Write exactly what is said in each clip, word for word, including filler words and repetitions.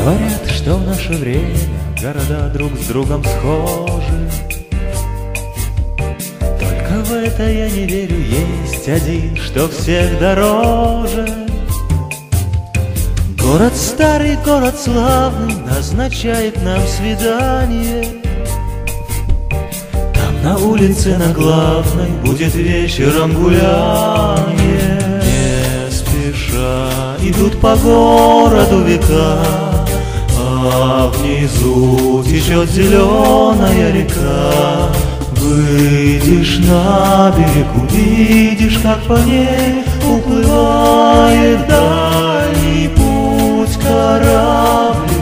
Говорят, что в наше время города друг с другом схожи. Только в это я не верю, есть один, что всех дороже. Город старый, город славный, назначает нам свидание. Там на улице на главной будет вечером гулянье. Не спеша идут по городу века, а внизу течет зеленая река. Выйдешь на берег, увидишь, как по ней уплывает дальний путь кораблик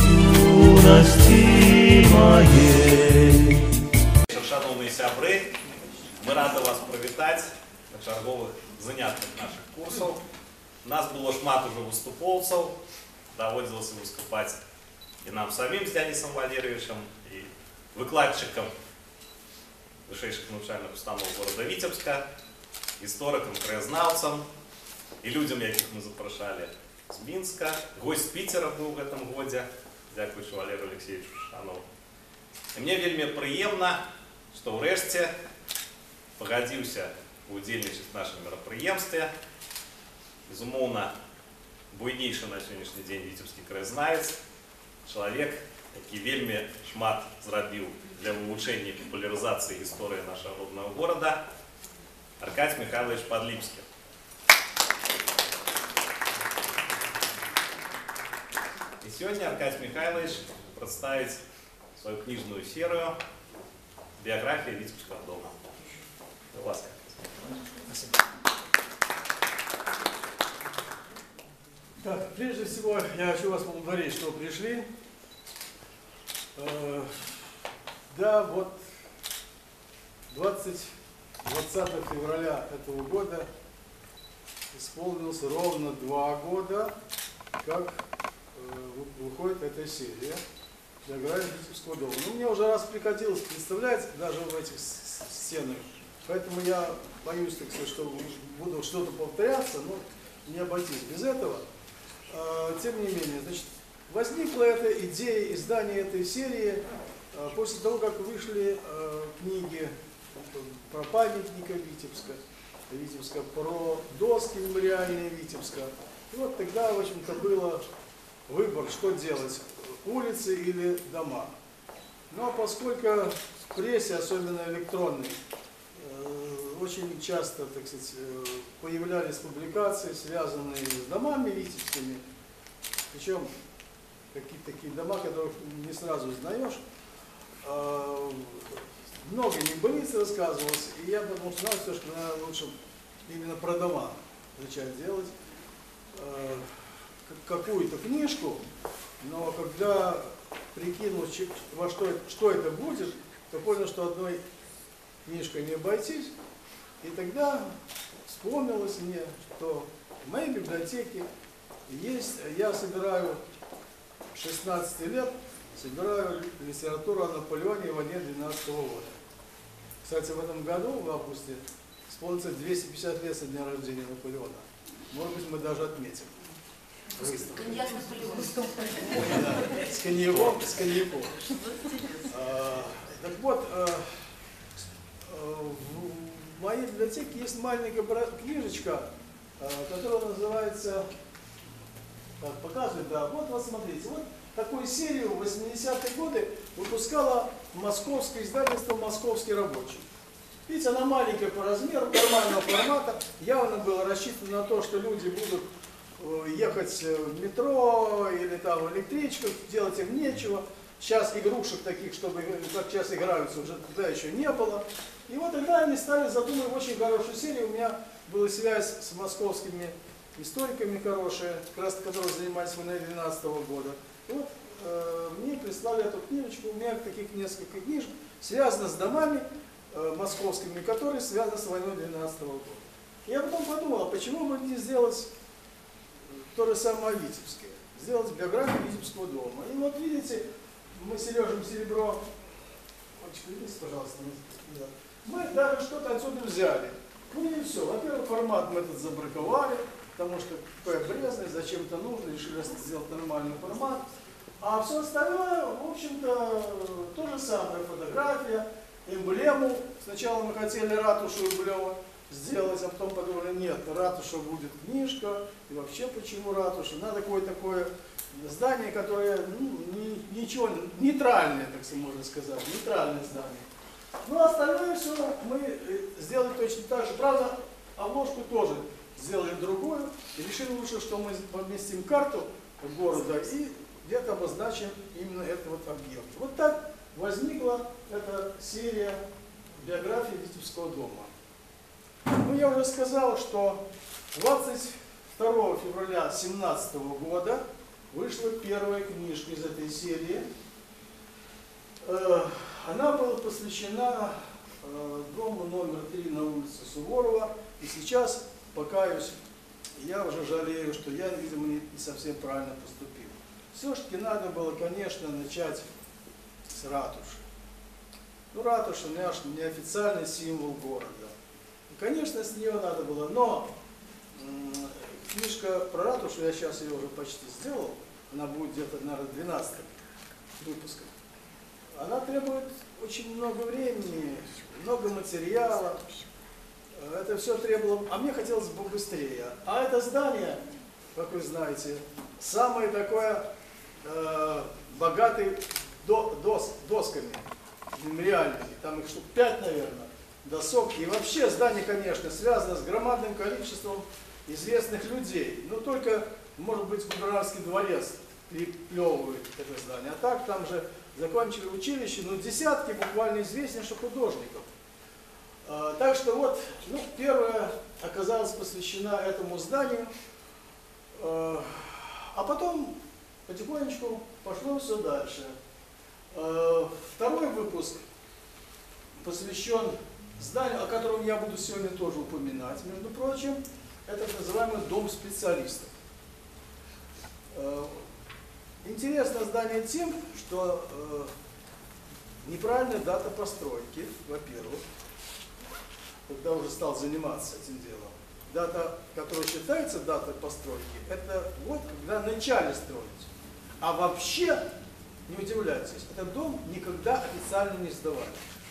юности моей. Шановные сябры, мы рады вас привітати на чергових занятках наших курсов. У нас было шмат уже выступовцев, доводилось выступать и нам самим с Денисом Валерьевичем, и выкладчикам высших навчальных установ города Витебска, историкам, краезнавцам и людям, яких мы запрошали с Минска. Гость з Питера был в этом году, дякуючи Валерию Алексеевичу Шанову. И мне вельми приемно, что врешті погодился удзельнічаць в нашем мерапрыемстве. Безумоўна, буйнейшы на сённяшні дзень віцебскі краязнавец, чалавек, які вельмі шмат зрабіў для вывучэння і папулярызацыі гісторыі нашага роднага горада, Аркадий Михайлович Подлипский. И сегодня Аркадий Михайлович представит свою книжную серию «Биография Витебского дома». У вас как? Спасибо. Так, прежде всего, я хочу вас поблагодарить, что пришли. Э, да, вот двадцатого февраля этого года исполнилось ровно два года, как э, выходит эта серия «Биография Витебского дома». Ну, мне уже раз приходилось представлять даже в этих стенах, поэтому я боюсь, так сказать, что буду что-то повторяться, но не обойтись без этого. Тем не менее, значит, возникла эта идея издания этой серии после того, как вышли книги про памятника Витебска, Витебска, про доски мемориальные Витебска. И вот тогда, в общем-то, был выбор, что делать, улицы или дома. Но поскольку в прессе, особенно электронной, очень часто, так сказать, появлялись публикации, связанные с домами витебскими, причем какие-то такие дома, которых не сразу узнаешь. Много небылиц рассказывалось, и я потому что знал, что надо лучше именно про дома начать делать какую-то книжку, но когда прикинул, во что, что это будет, то понял, что одной книжкой не обойтись. И тогда вспомнилось мне, что в моей библиотеке есть, я собираю с шестнадцати лет, собираю литературу о Наполеоне и войне двенадцатого года. Кстати, в этом году, в августе, исполнится двести пятьдесят лет со дня рождения Наполеона. Может быть, мы даже отметим. Коньяк Наполеон. С коньяком, с коньяком. Так вот, в моей библиотеке есть маленькая книжечка, которая называется, так, показывает, да, вот, вот смотрите, вот такую серию в восьмидесятые годы выпускала московское издательство «Московский рабочий». Видите, она маленькая по размеру, нормального формата, явно было рассчитано на то, что люди будут ехать в метро или там в электричках, делать им нечего. Сейчас игрушек таких, чтобы как сейчас играются, уже тогда еще не было. И вот тогда они стали задумывать очень хорошую серию. У меня была связь с московскими историками хорошая, как раз которые занимались войной двенадцатого года. И вот э, мне прислали эту книжечку, у меня таких несколько книжек, связано с домами э, московскими, которые связаны с войной двенадцатого года. Я потом подумал, а почему бы не сделать то же самое Витебское, сделать биографию Витебского дома. И вот видите, мы с Сережем Серебро, пожалуйста, мы даже что-то отсюда взяли. Ну и все. Во-первых, формат мы этот забраковали, потому что какая брезность, зачем это нужно, решили сделать нормальный формат. А все остальное, в общем-то, то же самое. Фотография, эмблему. Сначала мы хотели ратушу эмблему сделать, а потом подумали, нет, ратуша будет книжка. И вообще, почему ратуша? Надо какое-то такое здание, которое, ну, ни, ничего, нейтральное, так можно сказать, нейтральное здание. Ну, а остальное все мы сделали точно так же. Правда, обложку тоже сделали другую. И решили лучше, что мы поместим карту города и где-то обозначим именно этот вот объект. Вот так возникла эта серия биографии Витебского дома. Ну, я уже сказал, что двадцать второго февраля две тысячи семнадцатого года вышла первая книжка из этой серии. Она была посвящена дому номер три на улице Суворова. И сейчас, покаюсь, я уже жалею, что я, видимо, не совсем правильно поступил. Все-таки надо было, конечно, начать с ратуши. Ну, ратуша наш неофициальный символ города. И, конечно, с нее надо было, но книжка про ратушу, я сейчас ее уже почти сделал, она будет где-то, наверное, двенадцатым выпуском. Она требует очень много времени, много материала. Это все требовало, а мне хотелось бы быстрее. А это здание, как вы знаете, самое такое э, богатое до, дос, досками мемориальными. Там их штук пять, наверное, досок. И вообще здание, конечно, связано с громадным количеством известных людей. Но только, может быть, Губернаторский дворец переплевывает это здание. А так там же закончили училище, ну, десятки буквально известнейших художников. А, так что вот, ну, первая оказалась посвящена этому зданию. А, а потом потихонечку пошло все дальше. А, второй выпуск посвящен зданию, о котором я буду сегодня тоже упоминать, между прочим. Это так называемый дом специалистов. А, интересно здание тем, что э, неправильная дата постройки, во-первых, когда уже стал заниматься этим делом. Дата, которая считается датой постройки, это вот когда начали строить. А вообще, не удивляйтесь, этот дом никогда официально не сдавали.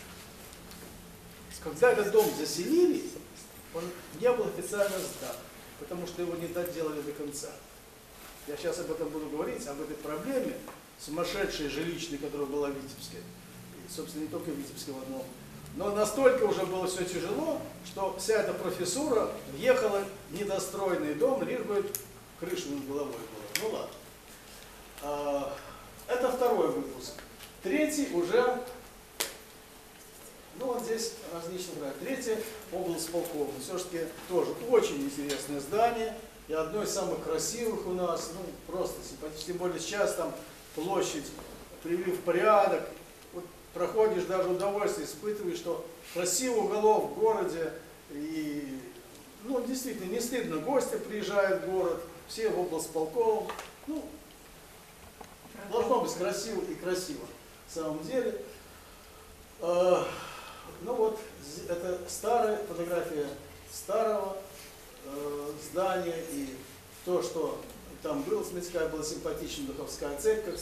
Когда этот дом заселили, он не был официально сдан, потому что его не доделали до конца. Я сейчас об этом буду говорить, об этой проблеме сумасшедшей жилищной, которая была в Витебске. И, собственно, не только в Витебске в одном. Но настолько уже было все тяжело, что вся эта профессура въехала в недостроенный дом, лишь бы крыша над головой была. Ну ладно. А, это второй выпуск. Третий уже, ну вот здесь различные грани. Третий облсполком. Все-таки тоже очень интересное здание. И одно из самых красивых у нас, ну, просто симпатично. Тем более сейчас там площадь привели в порядок. Вот проходишь, даже удовольствие испытываешь, что красивый уголок в городе. И, ну, действительно, не стыдно. Гости приезжают в город, все в облсполком. Ну, должно быть красиво и красиво, в самом деле. А, ну вот, это старая фотография старого здание и то, что там было, смотрите, какая была симпатичная Духовская церковь.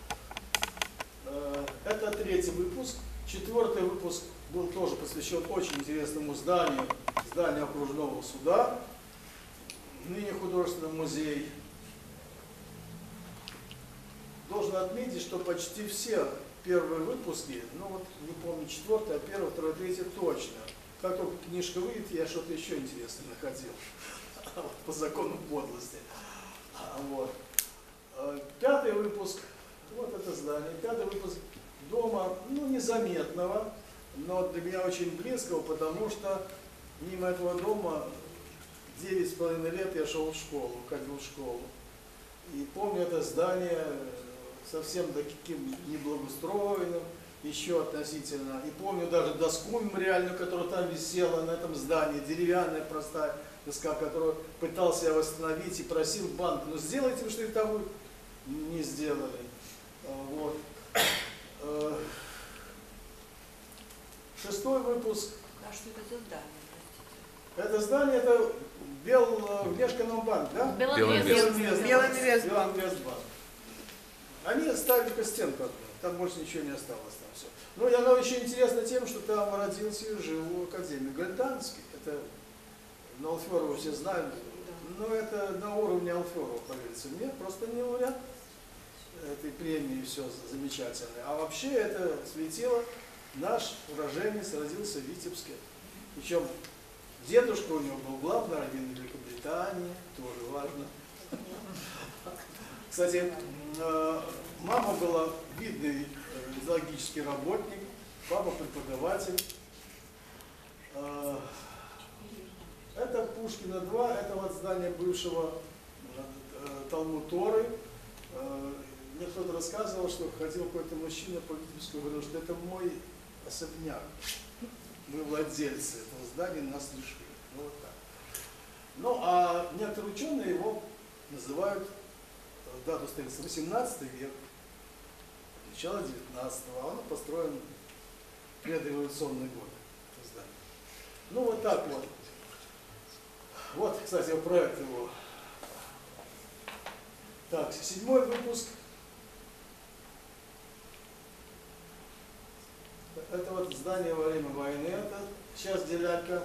Это третий выпуск. Четвертый выпуск был тоже посвящен очень интересному зданию, зданию окружного суда, ныне художественный музей. Должен отметить, что почти все первые выпуски, ну вот не помню, четвертый, а первый, второй, третий точно. Как только книжка выйдет, я что-то еще интересное находил. По закону подлости. Вот. Пятый выпуск, вот это здание. Пятый выпуск дома, ну, незаметного, но для меня очень близкого, потому что мимо этого дома девять с половиной лет я шел в школу, ходил в школу. И помню это здание совсем таким неблагоустроенным, еще относительно. И помню даже доску мемориальную, которая там висела на этом здании, деревянная простая доска, которую пытался я восстановить и просил банк, ну сделайте, что и того не сделали. Вот. Шестой выпуск. А что это за здание? Это здание, это Бел, Внешэкономбанк, да? Белинвестбанк. Белинвестбанк. Они оставили только стенку одну, там больше ничего не осталось. Там все. Ну и оно еще интересно тем, что там родился и жил академик Гальданский. Это на Алферова все знают, но это на уровне Алферова, поверьте мне, просто не лауреат этой премии, все замечательно. А вообще это светило, наш уроженец родился в Витебске. Причем дедушка у него был главный раввин Великобритании, тоже важно. Кстати, мама была видный зоологический работник, папа преподаватель. Это Пушкина два, это вот здание бывшего Талмуд Торы. Мне кто-то рассказывал, что ходил какой-то мужчина по Витебску и говорил, что это мой особняк. Мы владельцы этого здания, нас лишили. Ну, вот так. Ну, а некоторые ученые его называют, дату строительства восемнадцатый век, начало девятнадцатого, а оно построено в предреволюционный год. Ну, вот так вот. Вот, кстати, проект его. Так, седьмой выпуск. Это вот здание во время войны, это сейчас Делянка.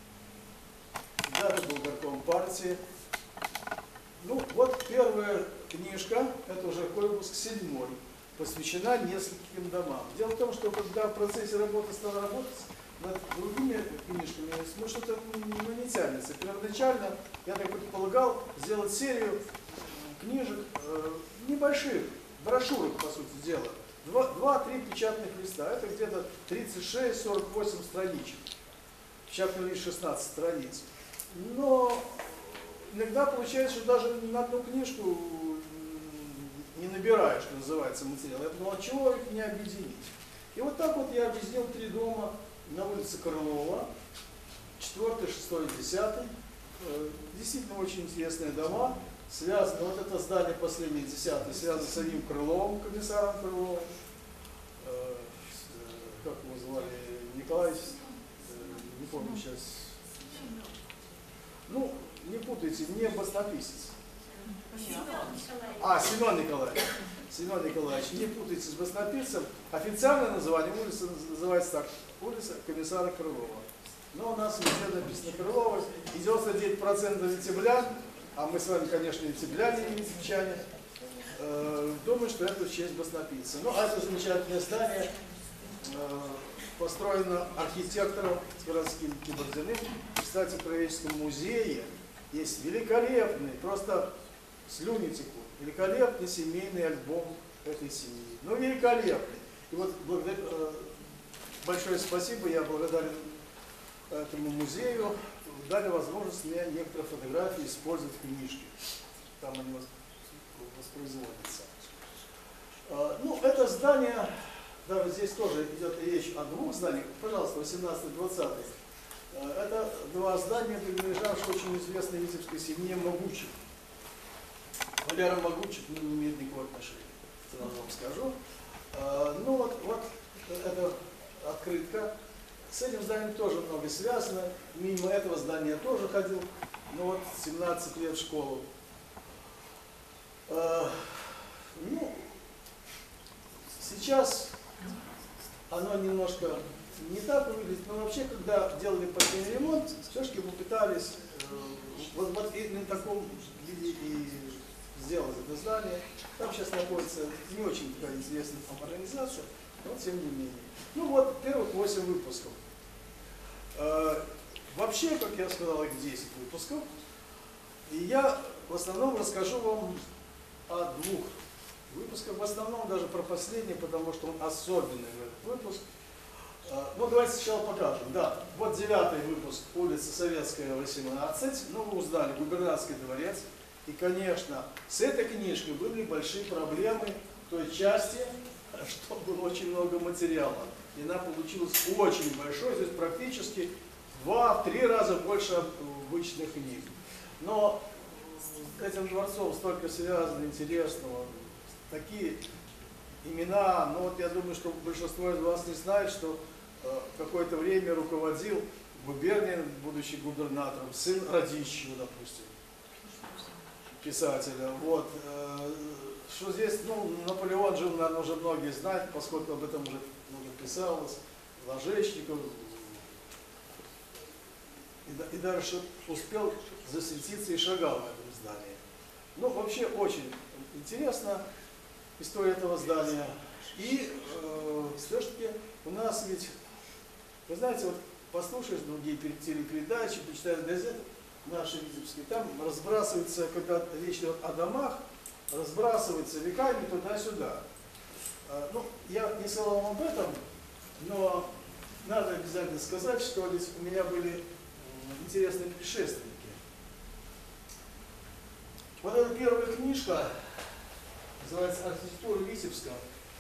Дата был горком партии. Ну, вот первая книжка, это уже выпуск седьмой, посвящена нескольким домам. Дело в том, что когда в процессе работы стал работать над другими книжками, ну что-то ну, не тянется. Первоначально я так предполагал сделать серию книжек э, небольших, брошюрок, по сути дела. Два-три печатных листа. Это где-то тридцать шесть сорок восемь страничек. Печатный лист шестнадцать страниц. Но иногда получается, что даже на одну книжку не набираешь, что называется, материал. Я думал, а чего их не объединить? И вот так вот я объединил три дома на улице Крылова, четвертый, шестой, десятый. Действительно очень интересные дома. Связано, вот это здание последнее, десятое, связано с самим Крыловым, комиссаром Крыловым. Как его звали? Николай, не помню сейчас. Ну, не путайте, не баснописец. А, Семен Николаевич. Семен Николаевич, не путайте с баснописцем. Официальное название улицы называется так. Улица комиссара Крылова. Но у нас везде написано Крылова. И девяносто девять процентов витеблян, а мы с вами, конечно, витебляне и витебчане, э, думаю, что это в честь баснописца. Ну, а это замечательное здание э, построено архитектором городским Кибординым. Кстати, в Краеведческом музее есть великолепный, просто слюни текут, великолепный семейный альбом этой семьи. Ну, великолепный. И вот благодаря, э, большое спасибо, я благодарен этому музею, дали возможность мне некоторые фотографии использовать в книжке. Там они воспроизводятся. Э, ну, это здание, даже здесь тоже идет речь о двух зданиях. Пожалуйста, восемнадцатый-двадцатый. Это два здания, принадлежавшие очень известной витебской семье Могучих. Валера Могучих не имеет никакого отношения, сразу вам скажу. Ну вот, вот эта открытка. С этим зданием тоже много связано. Мимо этого здания я тоже ходил. Ну вот, семнадцать лет в школу. Ну, сейчас оно немножко не так выглядит, но вообще, когда делали последний ремонт, все-таки попытались э, вот, вот именно в таком виде и сделать это здание. Там сейчас находится не очень такая известная там организация, но тем не менее. Ну вот, первых восемь выпусков. Э, вообще, как я сказал, их десять выпусков. И я в основном расскажу вам о двух выпусках. В основном даже про последний, потому что он особенный этот выпуск. Ну, давайте сначала покажем. Да, вот девятый выпуск, улица Советская, восемнадцать. Ну, вы узнали, губернаторский дворец. И, конечно, с этой книжкой были большие проблемы в той части, что было очень много материала. И она получилась очень большой, то есть практически в два-три раза больше обычных книг. Но с этим дворцом столько связано интересного, такие имена, ну вот я думаю, что большинство из вас не знает, что э, какое-то время руководил губернией, будучи губернатором, сын Радищева, допустим. писателя. Вот. Что здесь, ну, Наполеон жил, наверное, уже многие знают, поскольку об этом уже много писалось, Ложечников, и, и даже успел засветиться и шагал в этом здании. Ну, вообще очень интересна история этого здания. И э, все-таки у нас ведь, вы знаете, вот послушаешь другие телепередачи, почитаешь газеты наши витебские, там разбрасывается, когда речь идет о домах, разбрасывается веками туда-сюда. Э, ну, я не сказал вам об этом, но надо обязательно сказать, что ведь у меня были интересные предшественники. Вот эта первая книжка называется «Архитектура Витебска».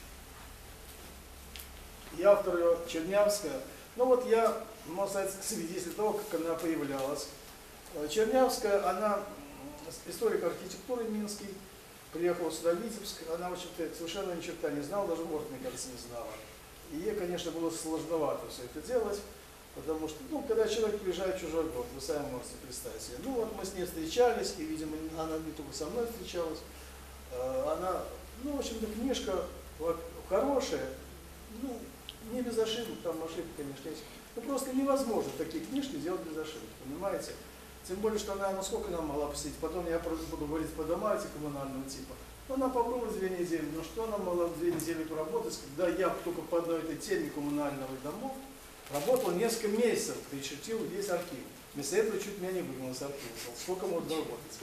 И автор ее Чернявская. Ну вот я, можно сказать, свидетель того, как она появлялась. Чернявская, она историк архитектуры минский, приехала сюда в Витебск, она, в общем-то, совершенно ни черта не знала, даже город, мне кажется, не знала. И ей, конечно, было сложновато все это делать, потому что, ну, когда человек приезжает в чужой город, вы сами можете представить себе. Ну, вот мы с ней встречались, и, видимо, она не только со мной встречалась. Она, ну, в общем-то, книжка хорошая, ну, не без ошибок, там ошибки, конечно, есть. Ну, просто невозможно такие книжки делать без ошибок, понимаете? Тем более, что она, ну, сколько она могла посетить? Потом я просто буду говорить по домам эти коммунального типа. Она побыла две недели, но что она могла две недели поработать, когда я только по одной этой теме коммунального домов работал несколько месяцев, перечертил весь архив. Вместо этого чуть меня не выгнал из архива. Сколько можно работать?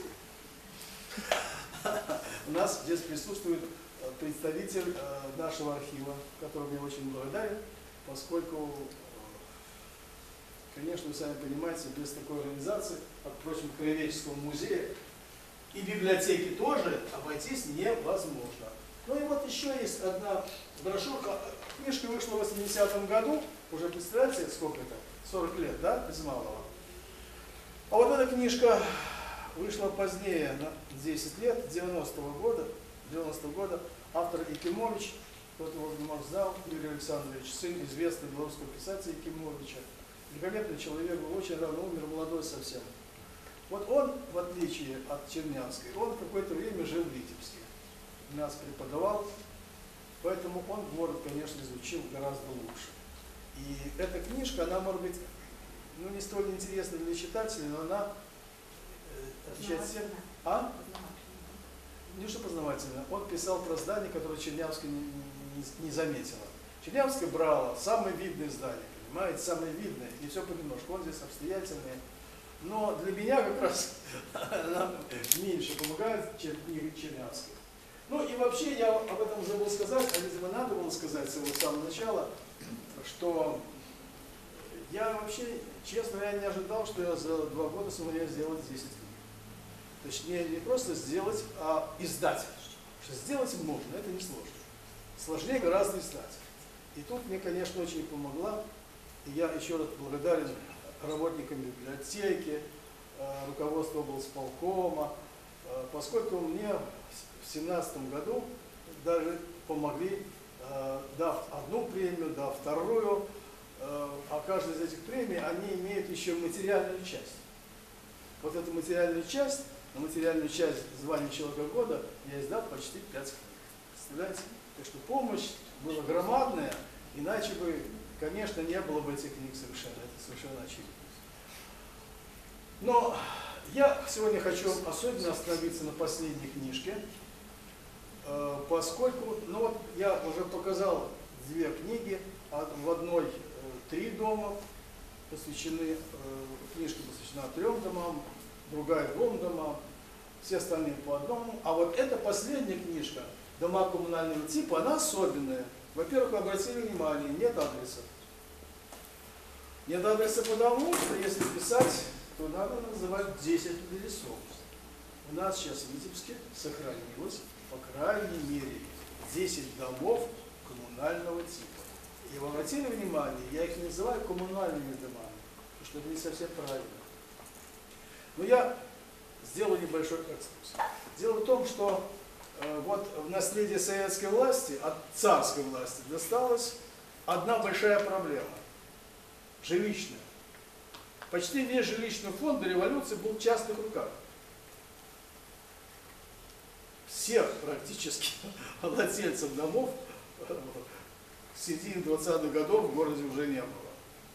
У нас здесь присутствует представитель нашего архива, которому я очень благодарен, поскольку, конечно, вы сами понимаете, без такой организации, как, впрочем, Краеведческого музея и библиотеки тоже обойтись невозможно. Ну и вот еще есть одна брошюрка. Книжка вышла в восьмидесятом году, уже представляете, сколько это? сорок лет, да, без малого. А вот эта книжка вышла позднее, на десять лет, девяностого года. девяностого года автор Якимович, кто-то его, может, знал, Юрий Александрович, сын известного белорусского писателя Якимовича. Великолепный человек, был очень рано умер, молодой совсем. Вот он, в отличие от Чернявской, он какое-то время жил в Витебске, нас преподавал, поэтому он город, конечно, изучил гораздо лучше. И эта книжка, она может быть, ну, не столь интересна для читателей, но она э, отвечает всем. А? Не что познавательно. Он писал про здание, которое Чернявская не, не, не заметила. Чернявская брала самые видные здания, понимаете, самые видные, и все понемножку. Он здесь обстоятельный. Но для меня как раз она меньше помогает, чем книга Чернявской. Ну и вообще я об этом забыл сказать, а видимо надо было сказать с его самого начала, что я вообще, честно, я не ожидал, что я за два года сумею сделать десять книг. Точнее, не просто сделать, а издать. Что сделать можно, это не сложно. Сложнее гораздо издать. И тут мне, конечно, очень помогла, и я еще раз благодарен работникам библиотеки, руководству облсполкома, поскольку мне в семнадцатом году даже помогли, дав одну премию, дав вторую, а каждая из этих премий, они имеют еще материальную часть. Вот эту материальную часть, на материальную часть звания Человека года я издал почти пять книг. Представляете? Так что помощь была громадная, иначе бы, конечно, не было бы этих книг совершенно, это совершенно очевидно. Но я сегодня хочу особенно остановиться на последней книжке, поскольку, ну вот я уже показал две книги, в одной три дома посвящены, книжка посвящена трем домам, другая двум домам, все остальные по одному. А вот эта последняя книжка, дома коммунального типа, она особенная. Во-первых, вы обратили внимание, нет адреса. Нет адреса потому, что если писать, то надо называть десять адресов. У нас сейчас в Витебске сохранилось, по крайней мере, десять домов коммунального типа. И вы обратили внимание, я их не называю коммунальными домами, потому что это не совсем правильно. Но я сделаю небольшой экскурс. Дело в том, что э, вот в наследие советской власти, от царской власти, досталась одна большая проблема – жилищная. Почти весь жилищный фонд до революции был в частных руках. всех практически владельцев домов в середине двадцатых годов в городе уже не было.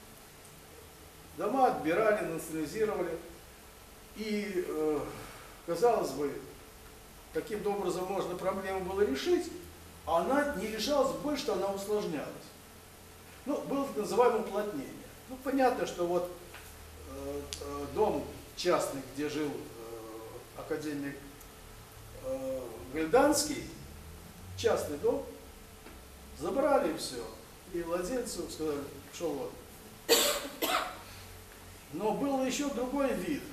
Дома отбирали, национализировали. И, э, казалось бы, каким образом можно проблему было решить, а она не решалась больше, что она усложнялась. Ну, было так называемое уплотнение. Ну, понятно, что вот э, э, дом частный, где жил э, академик э, Гальданский, частный дом, забрали все. И владельцу сказали, что вот. Но был еще другой вид.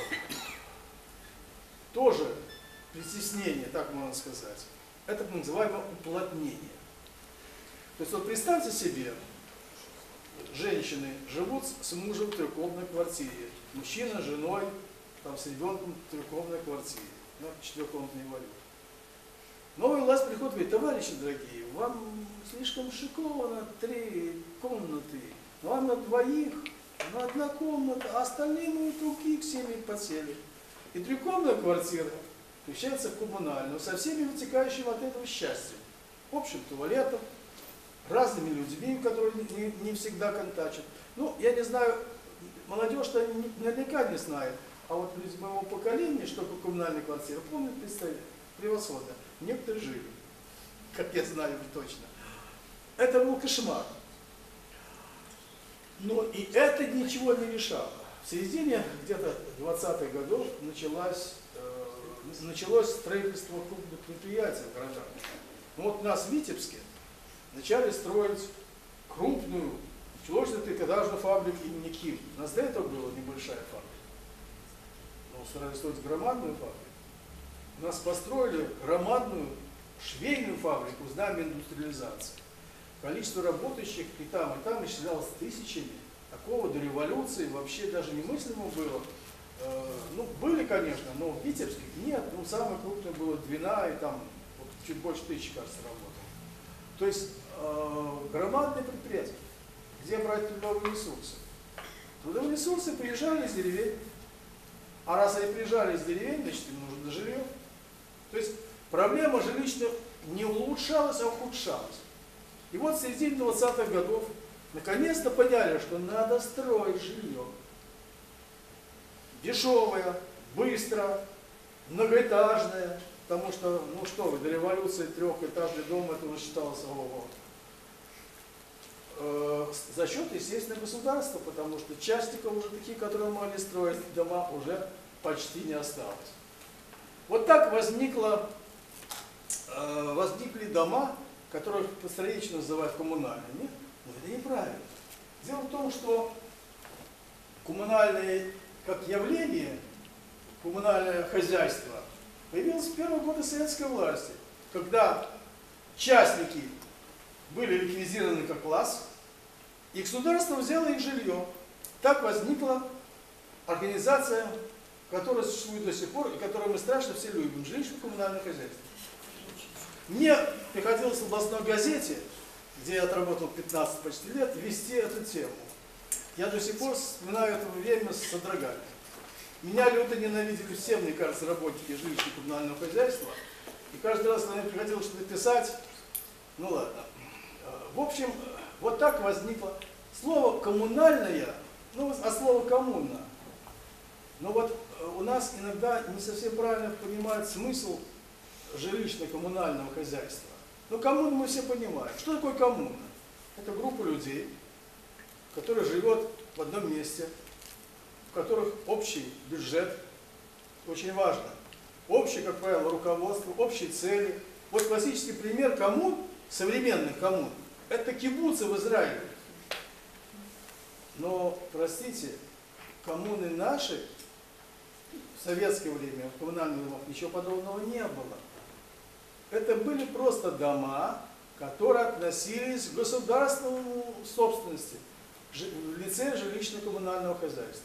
Тоже притеснение, так можно сказать. Это так называемое уплотнение. То есть вот представьте себе, женщины живут с мужем в трехкомнатной квартире, мужчина с женой, там, с ребенком в трехкомнатной квартире, ну, четырехкомнатный валют. Новая власть приходит и говорит, товарищи дорогие, вам слишком шиковано три комнаты, вам на двоих, на одна комната, а остальные мои другие к семье подсели. И трехкомнатная квартира включается в коммунальную, со всеми вытекающими от этого счастьем. Общим туалетом, разными людьми, которые не, не всегда контачат. Ну, я не знаю, молодежь-то наверняка не знает, а вот люди моего поколения, что такое коммунальная квартира, помнят, представляют, превосходно. Некоторые жили, как я знаю точно. Это был кошмар. Но и это ничего не решало. В середине где-то двадцатых годов началось, э, началось строительство крупных предприятий в городах. Ну, вот у нас в Витебске начали строить крупную чулочно-трикотажную фабрику имени Ким. У нас до этого была небольшая фабрика. Но старались строить громадную фабрику. У нас построили громадную швейную фабрику с нами индустриализации. Количество работающих и там, и там исчислялось тысячами. Такого до революции вообще даже немыслимо было. Э, ну, были, конечно, но в Витебске нет. Ну, самое крупное было Двина, и там вот, чуть больше тысячи, кажется, работало. То есть э, громадные предприятия. Где брать трудовые ресурсы? Трудовые ресурсы приезжали из деревень. А раз они приезжали из деревень, значит, им нужно жилье. То есть проблема жилищная не улучшалась, а ухудшалась. И вот в середине двадцатых годов наконец-то поняли, что надо строить жилье. Дешевое, быстро, многоэтажное. Потому что, ну что вы, до революции трехэтажный дом, это уже считалось ого-го. Э, за счет, естественно, государства, потому что частников уже такие, которые могли строить дома, уже почти не осталось. Вот так возникло, э, возникли дома, которых построечно называют коммунальными. Но это неправильно. Дело в том, что коммунальное как явление, коммунальное хозяйство появилось в первые годы советской власти, когда частники были ликвидированы как класс, и государство взяло их жилье. Так возникла организация, которая существует до сих пор, и которую мы страшно все любим, жилищно-коммунальное хозяйство. Мне приходилось в областной газете, где я отработал пятнадцать почти лет, вести эту тему. Я до сих пор вспоминаю это время с содроганием. Меня люто ненавидели все, мне кажется, работники жилищно-коммунального хозяйства. И каждый раз, когда мне приходилось что-то писать, ну ладно. В общем, вот так возникло слово «коммунальное», ну, а слово «коммуна». Но вот у нас иногда не совсем правильно понимают смысл жилищно-коммунального хозяйства. Но коммуну мы все понимаем. Что такое коммуна? Это группа людей, которая живет в одном месте, в которых общий бюджет, очень важно, общее, как правило, руководство, общие цели. Вот классический пример коммун, современных коммун, это кибуцы в Израиле. Но, простите, коммуны наши в советское время, в коммунальных домах, ничего подобного не было. Это были просто дома, которые относились к государственной собственности в лице жилищно-коммунального хозяйства.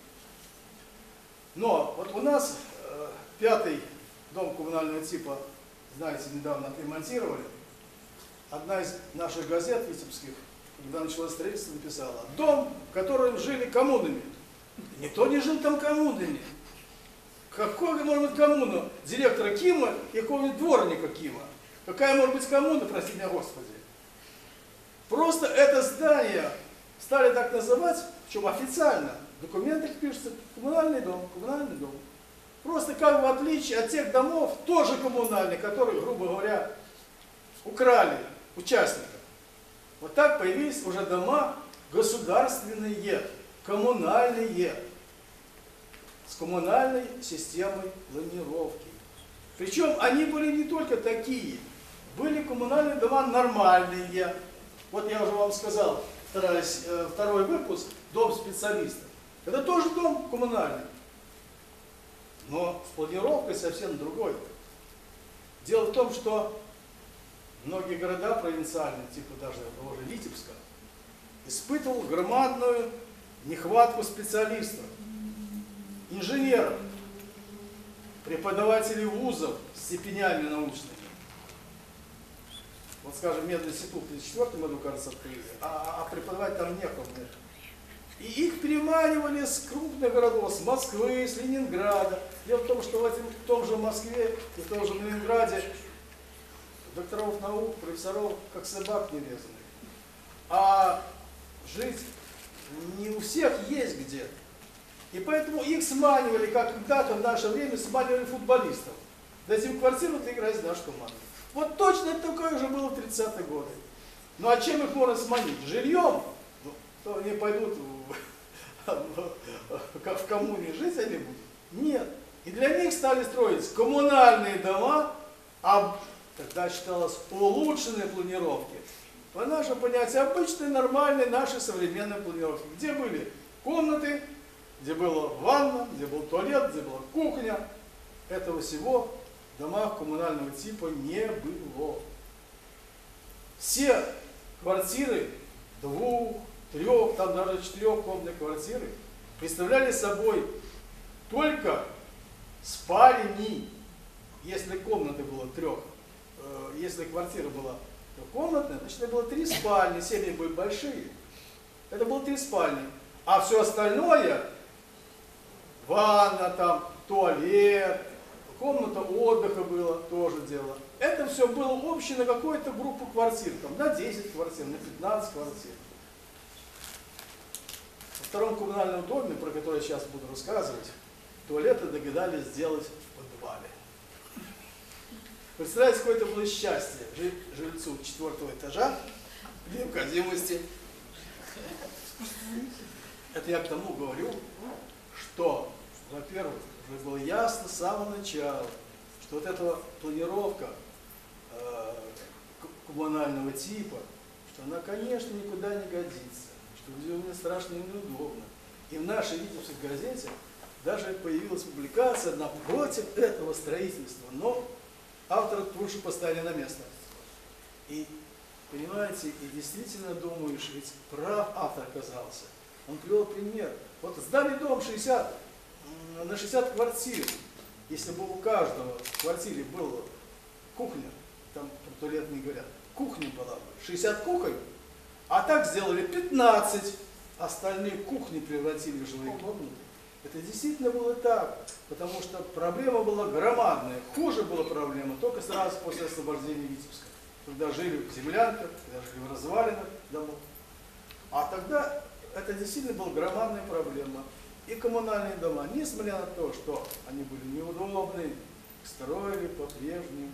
Но вот у нас э, пятый дом коммунального типа, знаете, недавно отремонтировали. Одна из наших газет витебских, когда началось строительство, написала: дом, в котором жили коммунами. Никто не жил там коммунами. Какой может быть коммуна директора Кима и какого-нибудь дворника Кима? Какая может быть коммуна, прости меня Господи? Просто это здание стали так называть, причем официально. В документах пишется коммунальный дом, коммунальный дом. Просто как бы в отличие от тех домов, тоже коммунальные, которые, грубо говоря, украли участников. Вот так появились уже дома государственные, коммунальные, с коммунальной системой планировки. Причем они были не только такие, были коммунальные дома нормальные. Вот я уже вам сказал, второй, второй выпуск, дом специалистов. Это тоже дом коммунальный, но с планировкой совсем другой. Дело в том, что многие города провинциальные, типа даже того же Витебска, испытывал громадную нехватку специалистов, инженеров, преподавателей вузов с степенями научными. Вот, скажем, мединститут в тысяча четвёртом году, кажется, открыли, а, а преподавать там некому. И их переманивали с крупных городов, с Москвы, с Ленинграда. Дело в том, что в, этом, в том же Москве и в том же Ленинграде докторов наук, профессоров, как собак нерезанных. А жить не у всех есть где. И поэтому их сманивали, как когда-то в наше время сманивали футболистов. Дадим квартиру, ты играешь в нашу команду. Вот точно такое же было в тридцатые годы. Ну а чем их можно сманить? Жильем? Ну, то они пойдут в, в, в коммуне жить они будут? Нет. И для них стали строить коммунальные дома, а тогда считалось улучшенной планировки. По нашему понятию, обычной, нормальной нашей современной планировки. Где были комнаты, где была ванна, где был туалет, где была кухня. Этого всего в домах коммунального типа не было. Все квартиры двух, трех, там даже четырехкомнатные квартиры представляли собой только спальни. Если комнаты было трех, э, если квартира была трехкомнатная, значит это было три спальни, семьи были большие. Это было три спальни. А все остальное, ванна там, туалет, комната отдыха было, тоже дело. Это все было общее на какую-то группу квартир, там, на десять квартир, на пятнадцать квартир. Во втором коммунальном доме, про который я сейчас буду рассказывать, туалеты догадались сделать в подвале. Представляете, какое это было счастье жильцу четвертого этажа в необходимости. Это я к тому говорю, что, во-первых, уже было ясно с самого начала, что вот эта планировка э, коммунального типа, что она, конечно, никуда не годится, что людям страшно и неудобно. И в нашей Витебской газете даже появилась публикация одна против этого строительства, но автора тут же поставили на место. И, понимаете, и действительно думаешь, ведь прав автор оказался. Он привел пример. Вот сдали дом шестьдесят, на шестьдесят квартир. Если бы у каждого в квартире была кухня, там про туалет не говорят, кухня была бы, шестьдесят кухонь, а так сделали пятнадцать, остальные кухни превратили в жилые комнаты. Это действительно было так, потому что проблема была громадная. Хуже была проблема только сразу после освобождения Витебска, когда жили в землянках, когда жили в развалинах домов. А тогда это действительно была громадная проблема. И коммунальные дома, несмотря на то, что они были неудобны, строили по-прежнему.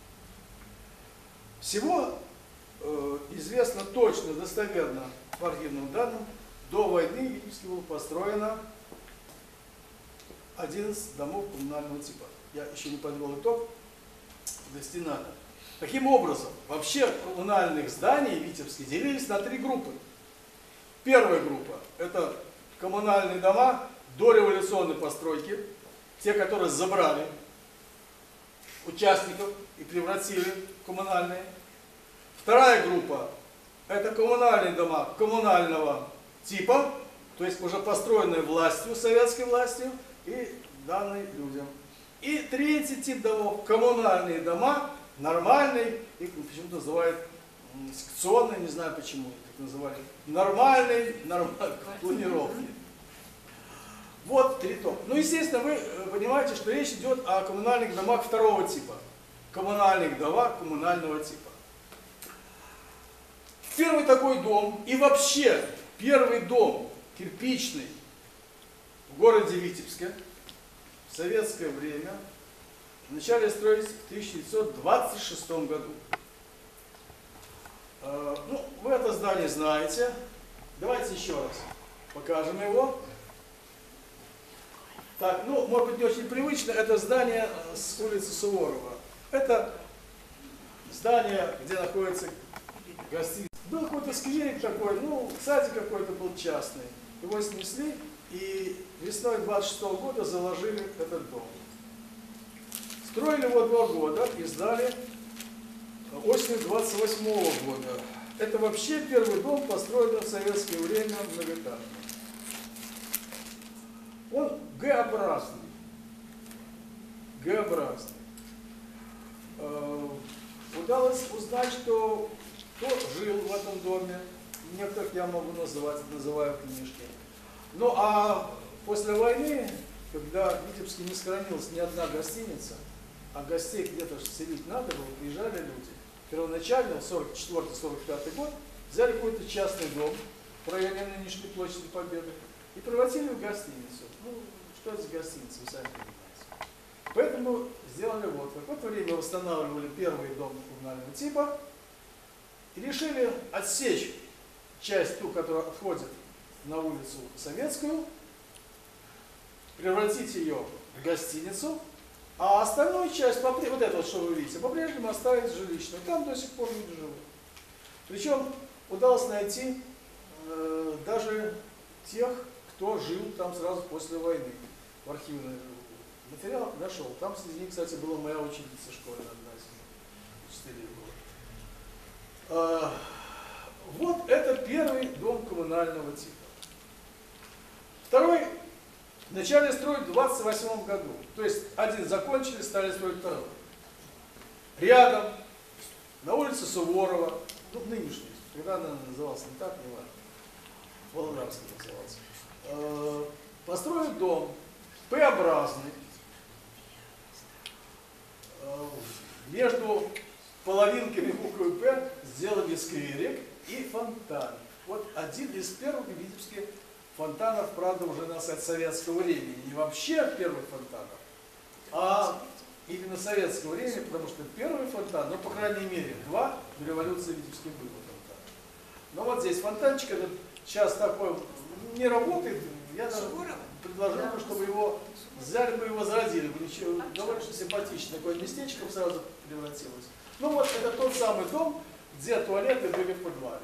Всего э, известно точно, достоверно по архивным данным, до войны в Витебске было построено одиннадцать домов коммунального типа. Я еще не подвел итог, довести надо. Таким образом, вообще коммунальных зданий в Витебске делились на три группы. Первая группа – это коммунальные дома дореволюционной постройки, те, которые забрали участников и превратили в коммунальные. Вторая группа – это коммунальные дома коммунального типа, то есть уже построенные властью, советской властью и данные людям. И третий тип домов – коммунальные дома, нормальные, их почему-то называют секционные, не знаю почему их так называли, нормальные, нормальные планировки. Вот три тома. Ну, естественно, вы понимаете, что речь идет о коммунальных домах второго типа. Коммунальных домах коммунального типа. Первый такой дом и вообще первый дом кирпичный в городе Витебске в советское время начали строить в тысяча девятьсот двадцать шестом году. Э, ну, вы это здание знаете. Давайте еще раз покажем его. Так, ну, может быть, не очень привычно, это здание с улицы Суворова. Это здание, где находится гостиница. Был какой-то скверик такой, ну, садик какой-то был частный. Его снесли и весной двадцать шестого года заложили этот дом. Строили его два года и сдали осенью двадцать восьмого года. Это вообще первый дом, построенный в советское время многоэтажный. Он Г-образный. Г-образный. Э, удалось узнать, что кто жил в этом доме. Некоторых я могу называть, называю в книжке. Ну а после войны, когда в Витебске не сохранилась ни одна гостиница, а гостей где-то селить надо было, приезжали люди. Первоначально, в сорок четвёртый — сорок пятый год, взяли какой-то частный дом в районе нынешней площади Победы и превратили в гостиницу. Ну, что это за гостиница, вы сами понимаете. Поэтому сделали вот. В какое-то время восстанавливали первый дом коммунального типа и решили отсечь часть ту, которая отходит на улицу Советскую, превратить ее в гостиницу, а остальную часть, вот это вот, что вы видите, по-прежнему оставить жилищную. Там до сих пор люди живут. Причем удалось найти э, даже тех, кто жил там сразу после войны. В архивный материал нашел. Там среди них, кстати, была моя ученица школьная, одна из учителей была. Э, вот это первый дом коммунального типа. Второй начали строить в двадцать восьмом году. То есть один закончили, стали строить второй. Рядом, на улице Суворова, ну, нынешний, тогда она называлась не так, не важно, Володарский назывался. Э, построили дом П-образный. Э, между половинками буквы П сделали скверик и фонтан. Вот один из первых в Витебске фонтанов, правда, уже у нас от советского времени. Не вообще первых фонтанов, а именно советского времени, потому что первый фонтан, ну, по крайней мере, два до революции Витебской было фонтан. Но вот здесь фонтанчик, этот сейчас такой не работает. Я даже предложил бы, чтобы его взяли бы и возродили. Довольно симпатичное такое местечко сразу превратилось. Ну вот, это тот самый дом, где туалеты были в подвале.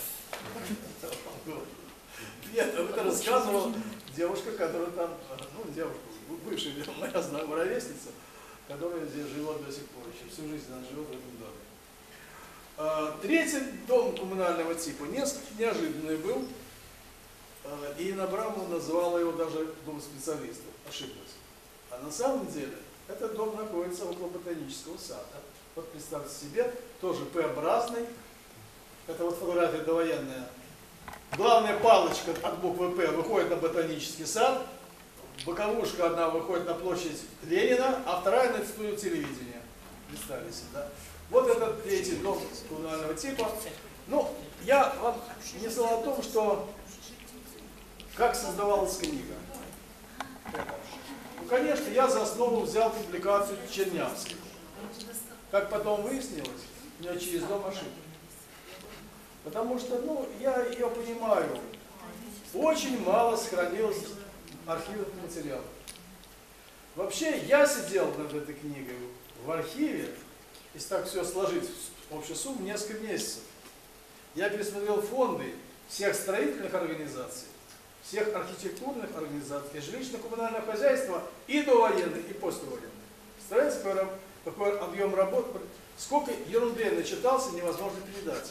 Нет, это рассказывала девушка, которая там, ну, девушка, бывшая моя ровесница, которая здесь живет до сих пор, еще всю жизнь она живет в этом доме. Третий дом коммунального типа несколько неожиданный был, и Инна Абрамова называла его даже дом специалистов, ошиблась. А на самом деле этот дом находится около ботанического сада. Вот представьте себе, тоже П-образный, это вот фотография довоенная. Главная палочка от буквы П выходит на ботанический сад, боковушка одна выходит на площадь Ленина, а вторая на студию телевидения. Представили себе, да? Вот этот третий дом коммунального типа. Ну, я вам не сказал о том, что как создавалась книга. Ну, конечно, я за основу взял публикацию Чернявских. Как потом выяснилось, у меня через дом ошибка. Потому что, ну, я ее понимаю, очень мало сохранилось архивных материалов. Вообще, я сидел над этой книгой в архиве, если так все сложить в общую сумму, несколько месяцев. Я пересмотрел фонды всех строительных организаций, всех архитектурных организаций, жилищно-коммунального хозяйства и довоенных, и послевоенных. Представляете, какой, какой объем работ, сколько ерунды я начитался, невозможно передать.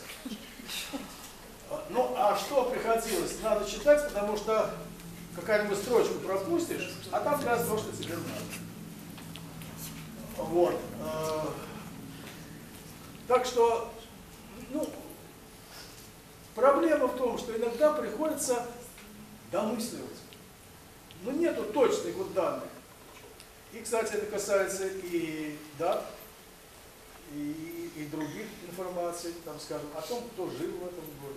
Ну, а что приходилось? Надо читать, потому что какая-нибудь строчку пропустишь, а там как раз то, что тебе надо. Вот. Так что, ну, проблема в том, что иногда приходится домысливать. но нету точных вот данных. И, кстати, это касается и дат, и, и других информаций, там, скажем, о том, кто жил в этом городе.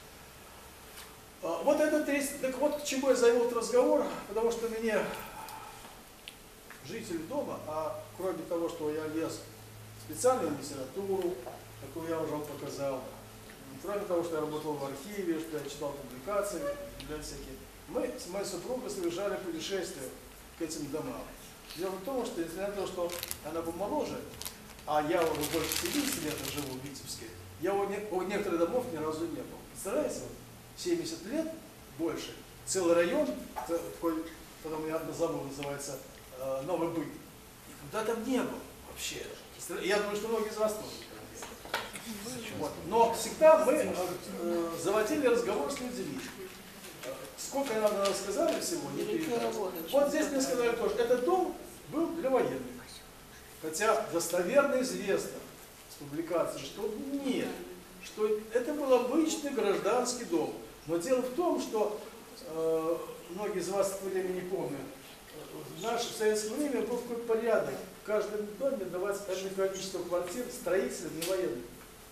А, вот это третий, так вот к чему я завел этот разговор, потому что мне жители дома, а кроме того, что я лез в специальную литературу, такую я уже вам показал, кроме того, что я работал в архиве, что я читал публикации, библиотеки, мы с моей супругой совершали путешествия к этим домам. Дело в том, что несмотря на то, что она помоложе, а я уже больше семидесяти лет живу в Витебске, я у, не, у некоторых домов ни разу не был. Представляете, вот, семьдесят лет больше, целый район, такой, потом я забыл, называется э, Новый Быт, никуда там не был вообще. Я думаю, что многие из вас тоже. Вот. Но всегда мы э, заводили разговор с людьми. Сколько нам рассказали всего, не передать. Вот здесь мне сказали тоже, этот дом был для военных. Хотя достоверно известно с публикации, что нет, что это был обычный гражданский дом. Но дело в том, что э, многие из вас в то время не помнят, в наше советское время был такой порядок. В каждом доме давать одно количество квартир строителям и военным.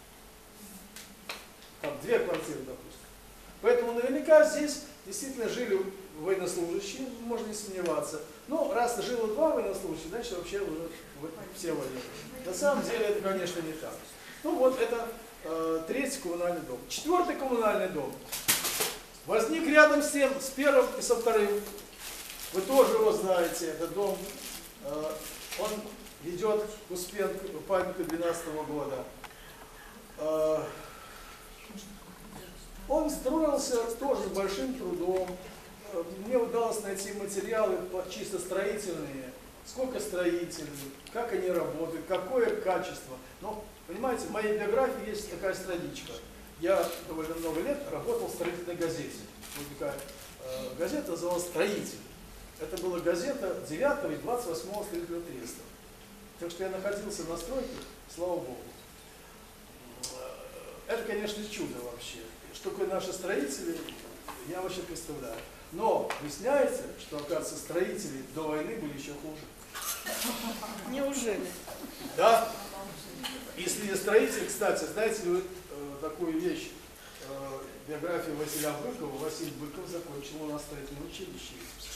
Там две квартиры, допустим. Поэтому наверняка здесь действительно жили военнослужащие, можно не сомневаться. Но раз жило два военнослужащих, значит вообще уже все военные. На самом деле это, конечно, не так. Ну вот это э, третий коммунальный дом. Четвертый коммунальный дом возник рядом с тем, с первым и со вторым. Вы тоже его знаете, этот дом. Э, он ведет к Успенку, памятнику две тысячи двенадцатого года. Э, Он строился тоже с большим трудом. Мне удалось найти материалы чисто строительные. Сколько строителей, как они работают, какое качество. Но, понимаете, в моей биографии есть такая страничка. Я довольно много лет работал в строительной газете. Вот такая э, газета называлась «Строитель». Это была газета девятого и двадцать восьмого строительного треста. Так что я находился на стройке, слава Богу. Это, конечно, чудо вообще. Что такое наши строители, я вообще представляю. Но выясняется, что, оказывается, строители до войны были еще хуже. Неужели? Да. И среди строителей, кстати, знаете ли вы э, такую вещь, э, биографию Василия Быкова. Василий Быков закончил у нас строительное училище.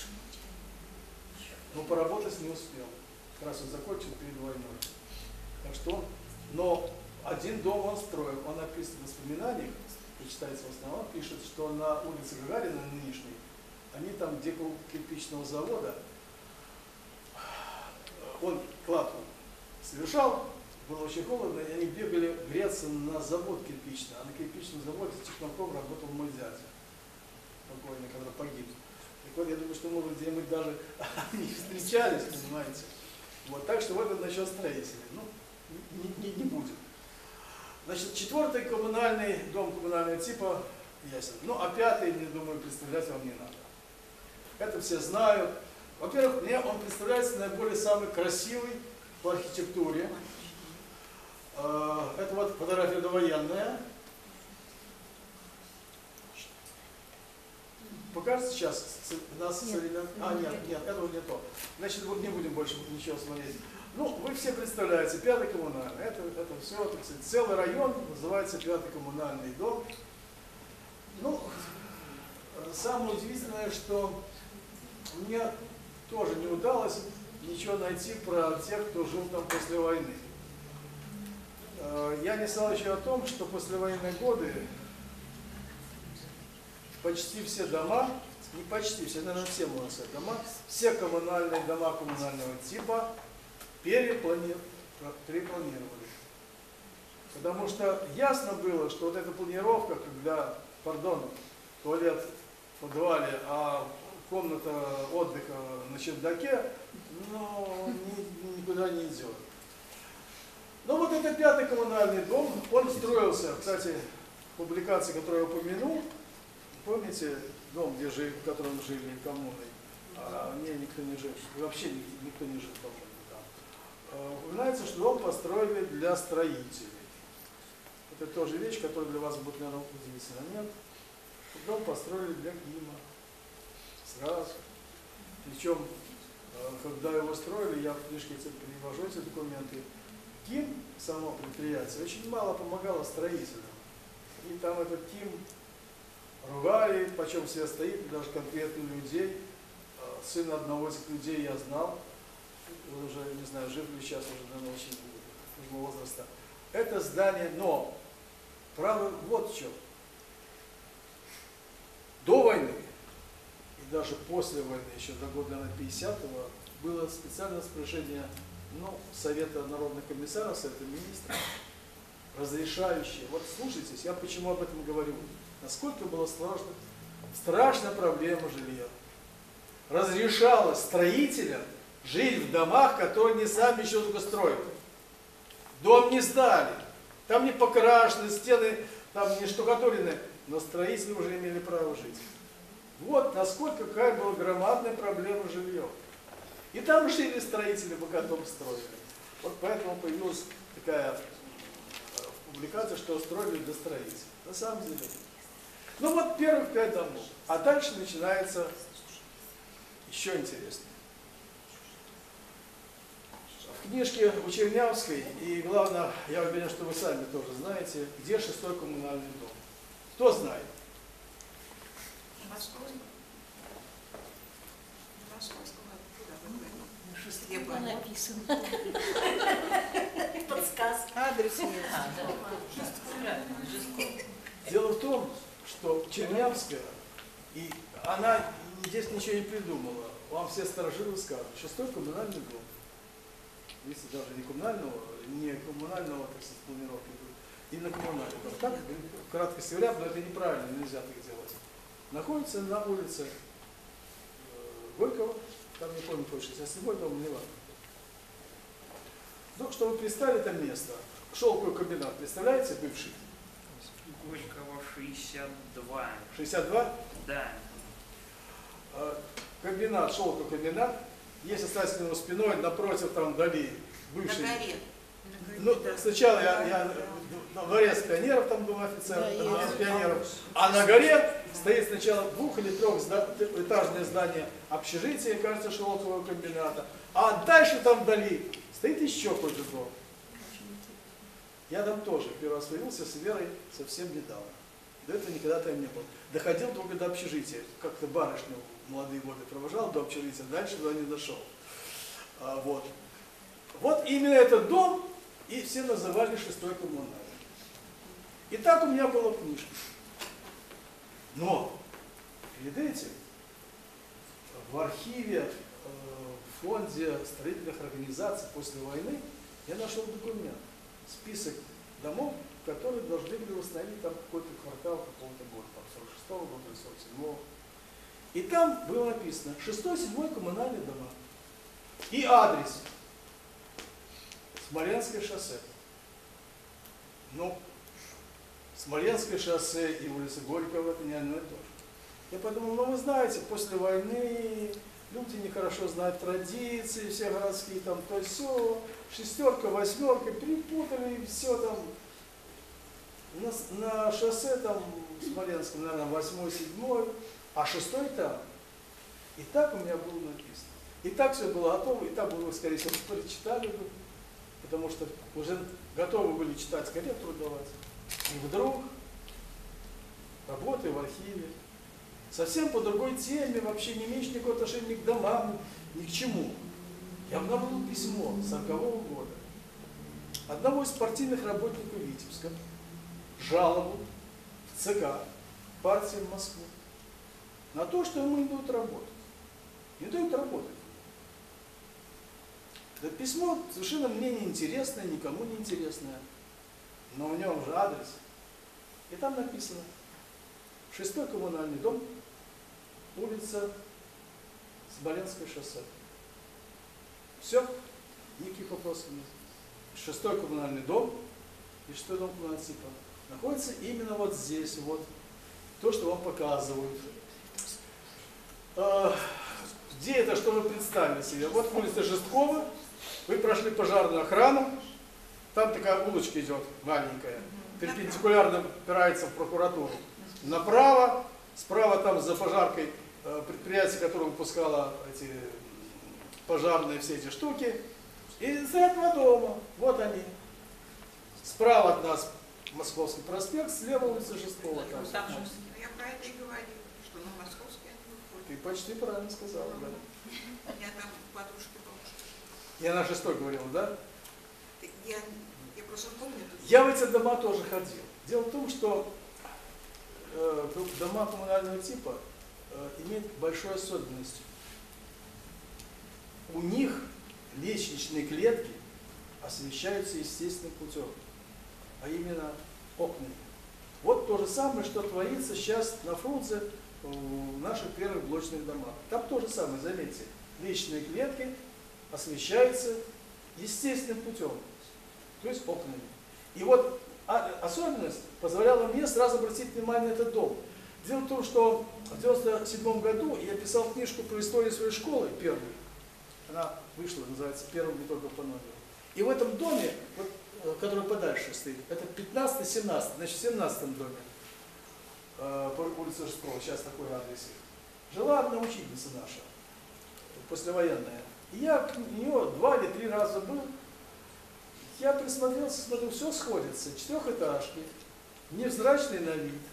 Но поработать не успел. Как раз он закончил перед войной. Так что он, но один дом он строил, он описывает в воспоминаниях, почитайте в основном, пишет, что на улице Гагарина нынешней, они там, где кирпичного завода, он кладку совершал, было очень холодно, и они бегали греться на завод кирпичный, а на кирпичном заводе техноком работал мой дядя, покойный, когда погиб. Так вот, я думаю, что, может, где-нибудь даже они встречались, понимаете. Вот, так что вот это насчет строителей. Ну, не, не, не будем. Значит, четвертый коммунальный дом коммунального типа ясен. Ну, а пятый, я думаю, представлять вам не надо. Это все знают. Во-первых, мне он представляется наиболее самый красивый по архитектуре. Это вот фотография довоенная. Покажется сейчас нас нет, современ... А, нет, нет, это вот не то. Значит, вот не будем больше ничего смотреть. Ну, вы все представляете, пятый коммунальный. Это, это все, так сказать, целый район называется пятый коммунальный дом. Ну, самое удивительное, что мне тоже не удалось ничего найти про тех, кто жил там после войны. Я не знал еще о том, что послевоенные годы почти все дома, не почти все, наверное, все, можно сказать, дома, все коммунальные дома коммунального типа переплани... перепланировали. Потому что ясно было, что вот эта планировка, когда, пардон, туалет в подвале, а комната отдыха на чердаке, ну, ни, никуда не идет. Но вот этот пятый коммунальный дом, он строился, кстати, в публикации, которую я упомянул, помните дом, где жили, в котором жили коммуны? А, не, никто не жил, вообще никто не жил там. Упоминается, что дом построили для строителей. Это тоже вещь, которая для вас будет, наверное, удивительна. Нет, дом построили для ГИМа. Сразу. Причем, когда его строили, я в книжке привожу эти документы, КИМ, само предприятие, очень мало помогало строителям. И там этот КИМ ругали, почем все стоит, даже конкретных людей. Сына одного из этих людей я знал, он уже, не знаю, жив ли сейчас, уже, наверное, очень пожилого возраста. Это здание, но, право, вот в чем. До войны, и даже после войны, еще до года пятидесятого, было специальное распоряжение, ну, Совета народных комиссаров, Совета министров, разрешающее. Вот слушайтесь, я почему об этом говорю. Насколько было сложно, страшная проблема жилья. Разрешалось строителям жить в домах, которые не сами еще только строят. Дом не сдали, там не покрашены, стены там не штукатурены, но строители уже имели право жить. Вот насколько какая была громадная проблема с жильем. И там жили строители, пока дом строили. Вот поэтому появилась такая публикация, что строили для строителей. На самом деле. Ну вот первых пять домов. А дальше начинается еще интереснее. В книжке у Чернявской, и главное, я уверен, что вы сами тоже знаете, где шестой коммунальный дом. Кто знает? Написано. Подсказка. Адрес нет. Дело в том, что Чернявская, и она здесь ничего не придумала. Вам все старожилы скажут, шестой коммунальный дом. Если даже не коммунального, не коммунального, так сказать, планировки, именно коммунального. Так, кратко говоря, но это неправильно, нельзя так делать. Находится на улице Горького, там не помню, шестьдесят седьмой дом, не важно. Ну, чтобы вы представили это место, шелковый комбинат, представляете, бывший? Горького шестьдесят два. шестьдесят два? Да. Комбинат, шелковый комбинат, если стать к нему спиной, напротив там вдали бывший. На горе. Ну, сначала я, я на дворец пионеров там был офицер, Да, дворец есть. пионеров, а на горе стоит сначала двух- или трехэтажное здание общежития, кажется, шелкового комбината, а дальше там вдали стоит еще какой-то дом. Я там тоже первый раз появился с Верой совсем недавно. До этого никогда там не был. Доходил только до общежития. Как-то барышню в молодые годы провожал до общежития, дальше туда не дошел. А, вот. Вот именно этот дом и все называли шестой коммунальный. И так у меня было в книжке. Но перед этим в архиве, в фонде строительных организаций после войны я нашел документ. Список домов, которые должны были установить там какой-то квартал какого-то года, там сорок шестого года или сорок седьмого. И там было написано шестой, седьмой коммунальные дома. И адрес. Смоленское шоссе. Ну, Смоленское шоссе и улица Горького это не одно и то же. Я подумал, ну вы знаете, после войны люди нехорошо знают традиции, все городские там, то все, шестерка, восьмерка, перепутали и все там. На, на шоссе там Смоленском, наверное, восьмой, седьмой, а шестой там. И так у меня было написано. И так все было готово, и так было, скорее всего, прочитали бы, потому что уже готовы были читать, скорее трудовать. И вдруг, работая в архиве, совсем по другой теме, вообще не имеющей никакого отношения ни к домам, ни к чему. Я обнаружил письмо сорокового года одного из партийных работников Витебска, жалобу в ЦК партии в Москву на то, что ему не дают работать. Не дают работать. Это письмо совершенно мне неинтересное, никому не интересное, но у него уже адрес. И там написано: шестой коммунальный дом, улица Смоленское шоссе. Все, никаких вопросов нет. Шестой коммунальный дом и шестой дом коммунального типа находится именно вот здесь, вот то, что вам показывают. А, где это, что вы представили себе? Вот улица Жесткова, вы прошли пожарную охрану, там такая улочка идет маленькая, перпендикулярно упирается в прокуратуру. Направо, справа там за пожаркой предприятие, которое выпускало эти пожарные все эти штуки. И из этого дома, вот они. Справа от нас Московский проспект, слева улица Жесткова. Там. Там же, я про это и говорила, что на Московский они выходят. Ты почти правильно сказала, да. Я там подружки бабушки. Я на шестой говорила, да? Я, я просто помню. Я в эти дома тоже ходил. Дело в том, что э, дома коммунального типа э, имеют большую особенность. У них лестничные клетки освещаются естественным путем, а именно окнами. Вот то же самое, что творится сейчас на Фрунзе в наших первых блочных домах. Там то же самое, заметьте, лестничные клетки освещаются естественным путем, то есть окнами. И вот особенность позволяла мне сразу обратить внимание на этот дом. Дело в том, что в девяносто седьмом году я писал книжку про историю своей школы, первую. Она вышла, называется «Первым не только по номеру». И в этом доме, вот, который подальше стоит, это пятнадцатый-семнадцатый, значит, в семнадцатом доме, э, по улице Жесткова, сейчас такой адрес, жила одна учительница наша, послевоенная. И я у нее два или три раза был. Я присмотрелся, смотрю, все сходится. Четырехэтажки, невзрачный на вид,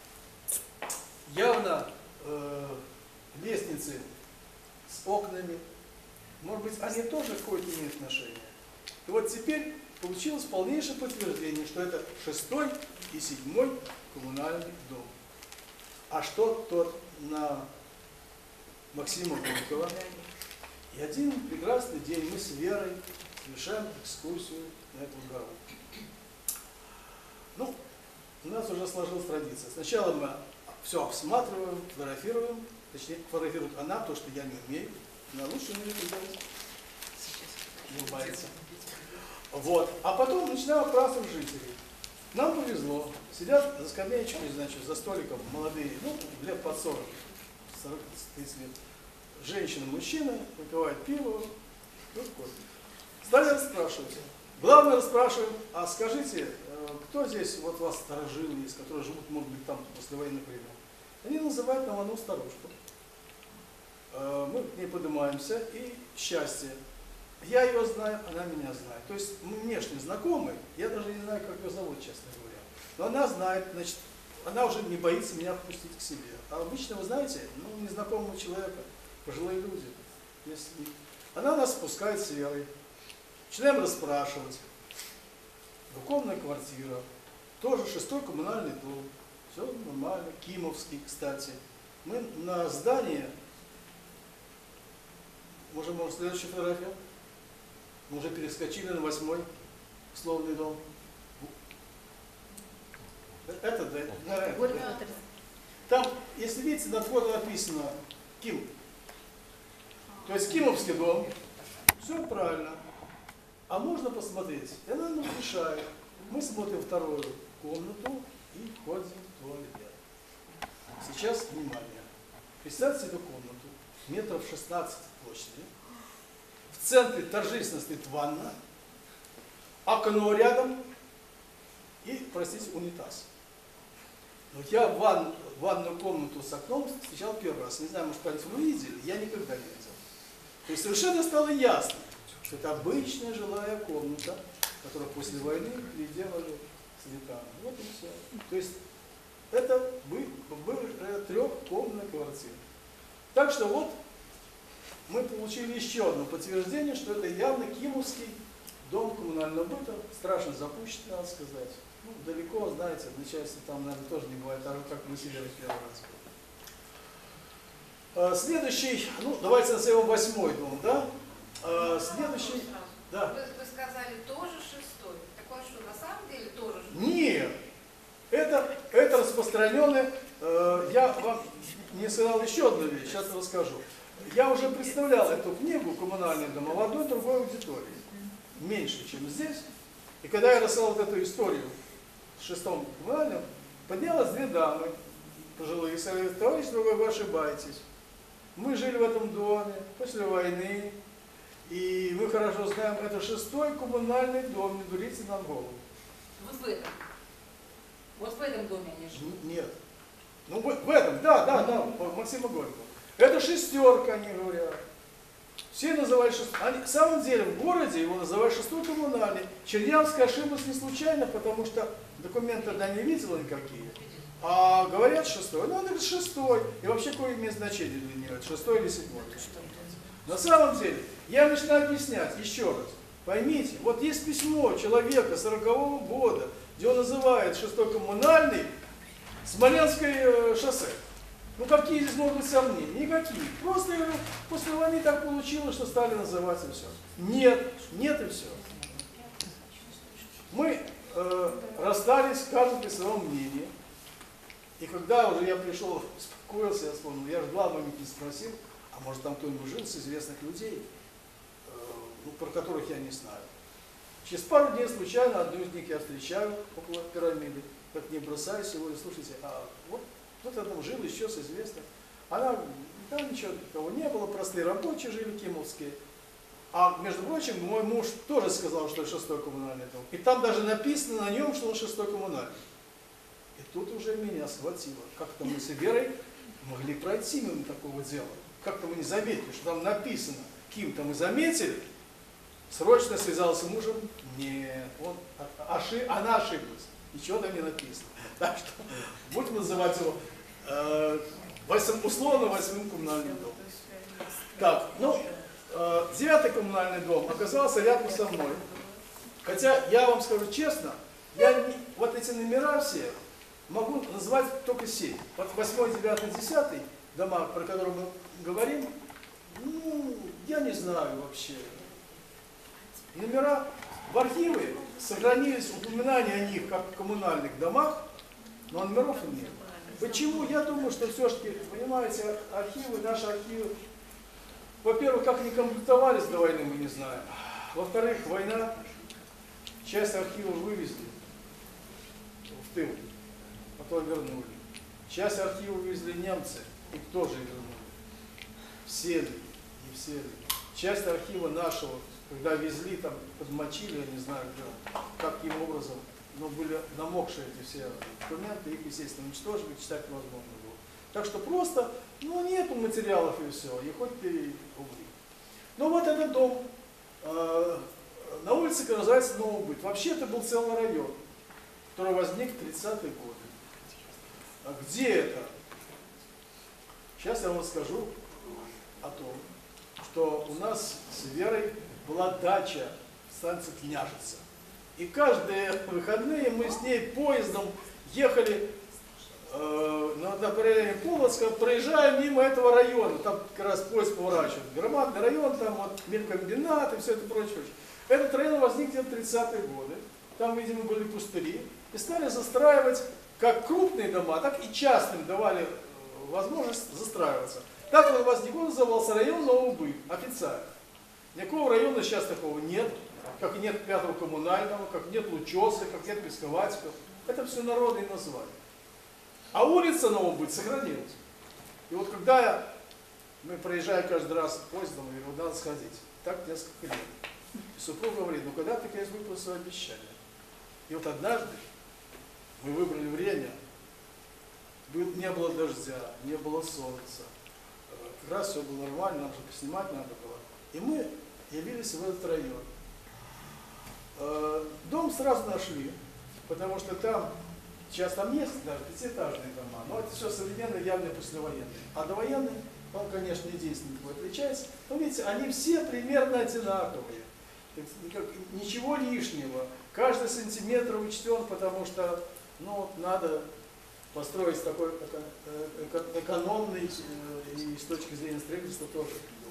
явно э, лестницы с окнами. Может быть, они тоже какое-то имеют отношение. И вот теперь получилось полнейшее подтверждение, что это шестой и седьмой коммунальный дом. А что тот на Максима Горького? И один прекрасный день мы с Верой совершаем экскурсию на эту гору. Ну, у нас уже сложилась традиция. Сначала мы все обсматриваем, фотографируем, точнее, фотографирует она, то, что я не умею. Она лучше умеет делать. Не улыбается. Вот. А потом начинаем опрашивать жителей. Нам повезло. Сидят за скамеечкой, значит, за столиком молодые, ну, лет под сорок, сорок-тридцать лет. Женщина, мужчина, выпивают пиво, пьют кофе. Стали расспрашивать. Главное расспрашиваем, а скажите, кто здесь вот у вас старожилы есть, которые живут, может быть, там после военных времен? Они называют нам одну старушку. Мы к ней поднимаемся, и счастье. Я ее знаю, она меня знает. То есть мы внешне знакомы, я даже не знаю, как ее зовут, честно говоря. Но она знает, значит, она уже не боится меня впустить к себе. А обычно, вы знаете, ну, незнакомого человека, пожилые люди, если она нас спускает с Верой. Начинаем расспрашивать. Двухкомнатная квартира, тоже шестой коммунальный дом. Все нормально, Кимовский, кстати. Мы на здании, можем, может, следующую фотографию? Мы уже перескочили на восьмой условный дом. Это, да, да. Там, если видите, на фото написано Ким. То есть Кимовский дом. Все правильно. А можно посмотреть? И она нам решает. Мы смотрим вторую комнату и входим в туалет. Сейчас внимание. Представьте себе комнату, метров шестнадцать площади. В центре торжественно стоит ванна, окно рядом и, простите, унитаз. Но я в ван, ванную комнату с окном встречал первый раз. Не знаю, может, вы видели, я никогда не видел. То есть совершенно стало ясно, что это обычная жилая комната, которую после войны переделали цветами. Вот и все. То есть это бывшая трехкомнатная квартира. Так что вот мы получили еще одно подтверждение, что это явно Кимовский дом коммунального быта, страшно запущенный, надо сказать. Ну, далеко, знаете, одночасье там, наверное, тоже не бывает, так же, как мы сидели в первый раз. А, следующий, ну, давайте назовем восьмой дом, да? А, следующий, да. Вы, вы сказали, тоже шестой. Так он что, на самом деле тоже шестой? Нет, это, это распространенное, э, я вам не сказал еще одну вещь, сейчас расскажу. Я уже представлял эту книгу «Коммунальные дома» в одной другой аудитории, меньше, чем здесь. И когда я рассказал вот эту историю с шестым коммунальным, поднялось две дамы пожилые и сказали: товарищ другой, вы ошибаетесь. Мы жили в этом доме после войны, и мы хорошо знаем, это шестой коммунальный дом, не дурите нам голову. Вот в этом. Вот в этом доме они живут. Нет. Ну в, в этом, да, да, да, Максима Горького. Это шестерка, они говорят. Все называют шестой. Они, в самом деле в городе его называют шестой коммунальный. Чернявская ошиблась не случайно, потому что документы она не видела никакие. А говорят шестой. Ну, он говорит шестой. И вообще какое имеет значение для нее? Шестой или седьмой? На самом деле, я начинаю объяснять еще раз. Поймите, вот есть письмо человека сорокового года, где он называет шестой коммунальный Смоленское шоссе. Ну какие здесь могут быть сомнения? Никакие. Просто я говорю, после войны так получилось, что стали называть и все. Нет, нет и все. Мы э, расстались, каждый при своем мнении. И когда уже я пришел, успокоился, я вспомнил, я же два момента спросил, а может там кто-нибудь жил с известных людей, э, ну, про которых я не знаю. Через пару дней случайно одну из них я встречаю около пирамиды, как не бросаюсь его, и слушайте, а вот кто-то там жил еще с известных. Она, там ничего такого не было, простые рабочие жили, кимовские. А, между прочим, мой муж тоже сказал, что это шестой коммунальный дом. И там даже написано на нем, что он шестой коммунальный. И тут уже меня схватило. Как-то мы с Верой могли пройти мимо такого дела. Как-то мы не заметили, что там написано. Ким-то мы заметили. Срочно связался с мужем. Нет, он, ошиб, она ошиблась. Ничего там не написано. Так что будем называть его э, восьм, условно восьмым коммунальным домом. Так, ну, э, девятый коммунальный дом оказался рядом со мной. Хотя, я вам скажу честно, я не, вот эти номера все могу назвать только семь. Вот восьмой, девятый, десятый дома, про которые мы говорим, ну, я не знаю вообще. Номера в архиве сохранились упоминания о них как в коммунальных домах, но номеров нет. Почему? Я думаю, что все-таки, понимаете, архивы, наши архивы, во-первых, как они комплектовались до войны, мы не знаем. Во-вторых, война, часть архивов вывезли в тыл, потом вернули. Часть архивов вывезли немцы, их тоже вернули. Все ли, не все ли. Часть архива нашего, когда везли, там, подмочили, я не знаю, каким образом, но были намокшие эти все документы, их, естественно, уничтожили, читать невозможно было. Так что просто, ну, нету материалов и все, и хоть ты убри. Ну, вот этот дом, э, на улице, который называется Новый Быт. Вообще, это был целый район, который возник в тридцатые годы. А где это? Сейчас я вам расскажу о том, что у нас с Верой была дача в станции Княжица. И каждые выходные мы с ней поездом ехали э, на направлении Полоцка, проезжая мимо этого района. Там как раз поезд поворачивает. Громадный район, там вот мелькомбинат и все это прочее. Этот район возник где-то в тридцатые годы. Там, видимо, были пустыри. И стали застраивать как крупные дома, так и частным давали возможность застраиваться. Так он возник, он назывался район Новый Быт, официально. Никакого района сейчас такого нет, как и нет пятого коммунального, как нет Лучосы, как нет Песковатиков. Это все народные названия. А улица Новый Быт сохранилась. И вот когда я, мы проезжаем каждый раз поездом, я говорю, надо сходить. Так несколько лет. И супруг говорит, ну когда ты, конечно, выполнил свое обещание? И вот однажды мы выбрали время, не было дождя, не было солнца. Как раз все было нормально, нам же поснимать надо было. И мы явились в этот район. Дом сразу нашли, потому что там, сейчас там есть даже пятиэтажные дома, но это все современные, явно послевоенные. А довоенные, он, конечно, единственный такой отличается. Но видите, они все примерно одинаковые. Ничего лишнего. Каждый сантиметр учтен, потому что ну, надо построить такой экономный и с точки зрения строительства тоже.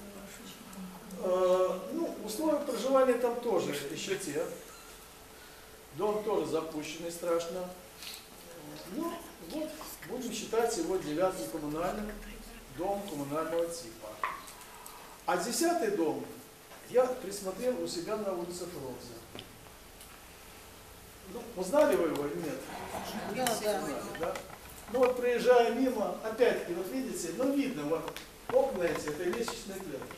Ну, условия проживания там тоже еще те. Дом тоже запущенный страшно. Ну, вот, будем считать его девятым коммунальным, дом коммунального типа. А десятый дом я присмотрел у себя на улице Фрунзе. Ну, узнали вы его или нет? Да, да. Узнали, да? Ну вот проезжая мимо, опять-таки, вот видите, ну видно, вот окна эти, это лестничный клетки.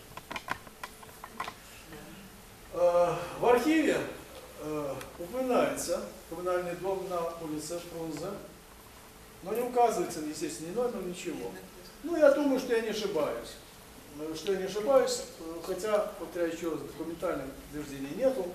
В архиве э, упоминается коммунальный дом на улице Фрунзе, но не указывается, естественно, ни номер, ничего. Ну, я думаю, что я не ошибаюсь. Что я не ошибаюсь, хотя, повторяю еще раз, документальных подтверждений нету.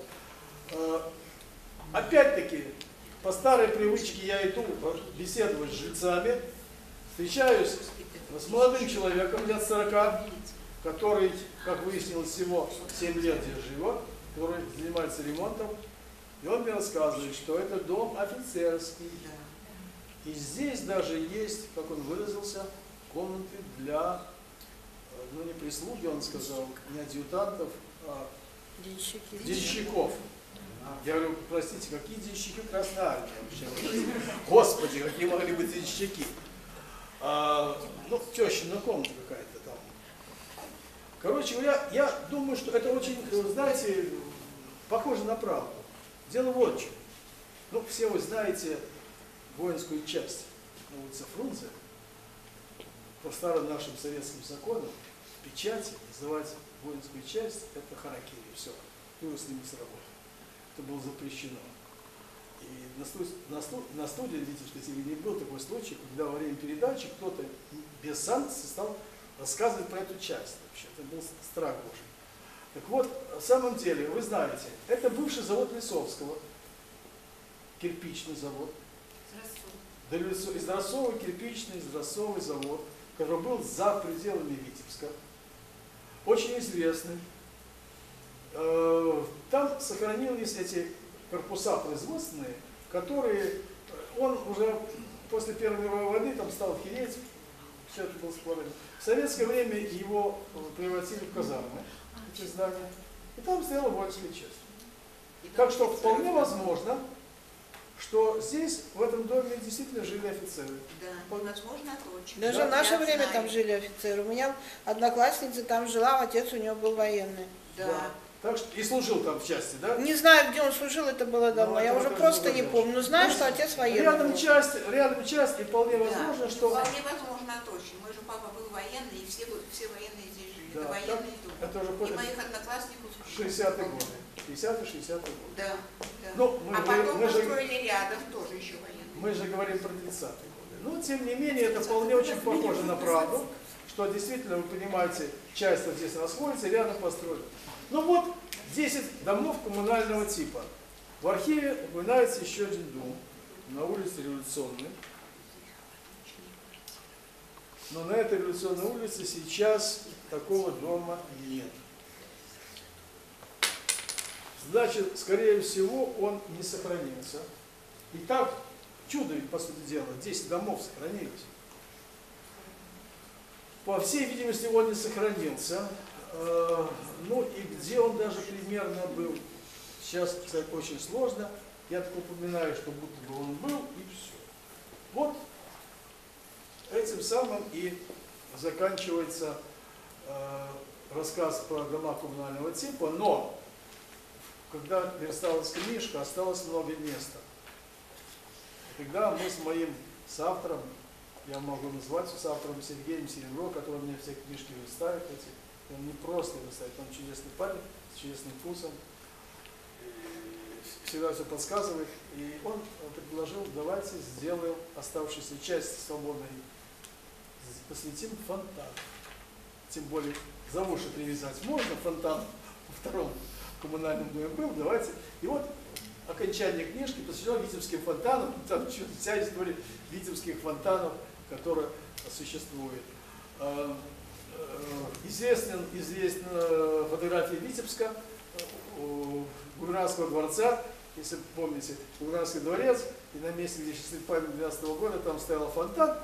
Опять-таки, по старой привычке я иду беседовать с жильцами, встречаюсь с молодым человеком лет сорока, который, как выяснилось, всего семь лет здесь живет, который занимается ремонтом. И он мне рассказывает, что это дом офицерский. И здесь даже есть, как он выразился, комнаты для, ну не прислуги, он сказал, не адъютантов, а Денщики. денщиков. Я говорю, простите, какие денщики Красной Армии вообще? Господи, какие могли быть денщики? А, ну, тещина комната какая-то там. Короче говоря, я думаю, что это очень, знаете, похоже на правду. Дело вот в чем. Ну, все вы знаете воинскую часть на улице Фрунзе. По старым нашим советским законам в печати называть воинскую часть — это харакири. Все, вы с ними сработали. Это было запрещено. И на, студии, на, студии, на студии, видите, что не был такой случай, когда во время передачи кто-то без санкций стал рассказывать про эту часть. Вообще, это был страх Божий. Так вот, на самом деле, вы знаете, это бывший завод Лисовского, кирпичный завод. Изразцовый кирпичный, изразцовый завод, который был за пределами Витебска. Очень известный. Там сохранились эти корпуса производственные, которые он уже после Первой мировой войны там стал хереть, все это было спорно. В советское время его превратили в казармы, эти здания, и там стояла воинская часть. Так что вполне возможно, что здесь, в этом доме, действительно жили офицеры. Да, возможно, точно. Даже Да, в наше я время знаю. там жили офицеры. У меня одноклассница там жила, отец у нее был военный. Да. Да. Так что и служил там в части, да? Не знаю, где он служил, это было давно. Ну, Я это уже тоже просто было не дальше. помню. Но знаю, что отец военный Рядом был. часть, рядом часть, и вполне Да. возможно, что... Вполне возможно, точно. Мой же папа был военный, и все, все военные здесь жили. Да, Это военный дом. это уже И после моих одноклассников. шестидесятых годы. шестидесятые шестидесятые годы. Да, да. Ну, мы а же- потом мы же- построили рядом тоже еще военные. Мы же говорим про тридцатые годы. Но, тем не менее, это вполне очень похоже на правду, что действительно, вы понимаете, часть вот здесь расходится, рядом построили. Ну вот, десять домов коммунального типа. В архиве упоминается еще один дом на улице Революционной. Но на этой Революционной улице сейчас такого дома нет. Значит, скорее всего, он не сохранился. И так, чудо ведь, по сути дела, десять домов сохранились. По всей видимости, он не сохранился. Э, ну и где он даже примерно был, сейчас сказать очень сложно. Я так упоминаю, что будто бы он был, и все. Вот этим самым и заканчивается э, рассказ про дома коммунального типа, но когда версталась книжка, осталось много места. И когда мы с моим соавтором, я могу назвать соавтором Сергеем Серебро, который мне все книжки верстает, эти, он не просто верстает, он чудесный парень, с чудесным вкусом, всегда все подсказывает. И он предложил, давайте сделаем оставшуюся часть свободной, посвятим фонтан. Тем более за уши привязать можно, фонтан во втором коммунальном доме был, давайте. И вот окончание книжки посвящено Витебским фонтанам, там вся история витебских фонтанов, которая существует. Известен, известна фотография Витебска, Губернского дворца, если помните, Губернский дворец, и на месте, где сейчас память двенадцатого года, там стоял фонтан,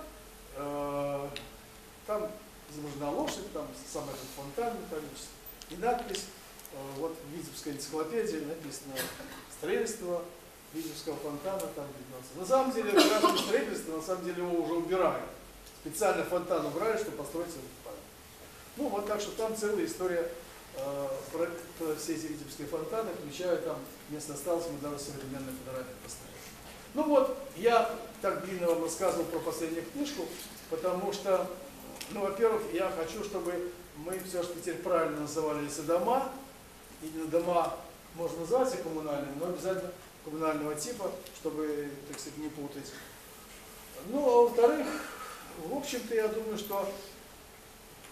там изображена лошадь, там сам этот фонтан металлический, и надпись, вот в Витебской энциклопедии написано «Строительство Витебского фонтана», там пятнадцать. На самом деле, это не строительство, на самом деле его уже убирают. Специально фонтан убрали, чтобы построить этот память. Ну, вот так что там целая история э, про, про все эти витебские фонтаны, включая там место осталось, мы даже современные фотографии поставили. Ну вот, я так длинно вам рассказывал про последнюю книжку, потому что, ну, во-первых, я хочу, чтобы мы все-таки теперь правильно называли эти дома. Именно дома можно называть и коммунальными, но обязательно коммунального типа, чтобы, так сказать, не путать. Ну, а во-вторых, в общем-то, я думаю, что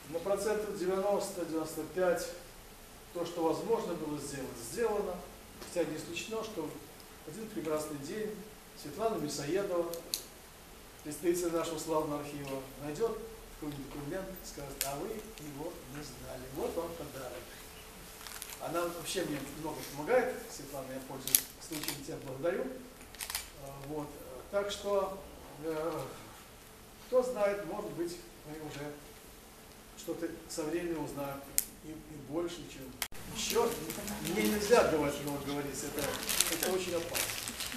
на процентов девяносто-девяносто пять то, что возможно было сделать, сделано. Хотя не исключено, что в один прекрасный день Светлана Мясоедова, представитель нашего славного архива, найдет какой-нибудь документ и скажет: а вы его не знали, вот вам подарок. Она вообще мне много помогает, Светлана, я пользуюсь случаем, тебя благодарю. Вот. Так что, э, кто знает, может быть, мы уже что-то со временем узнаем и, и больше, чем еще. Мне нельзя говорить, много говорить, это, это очень опасно.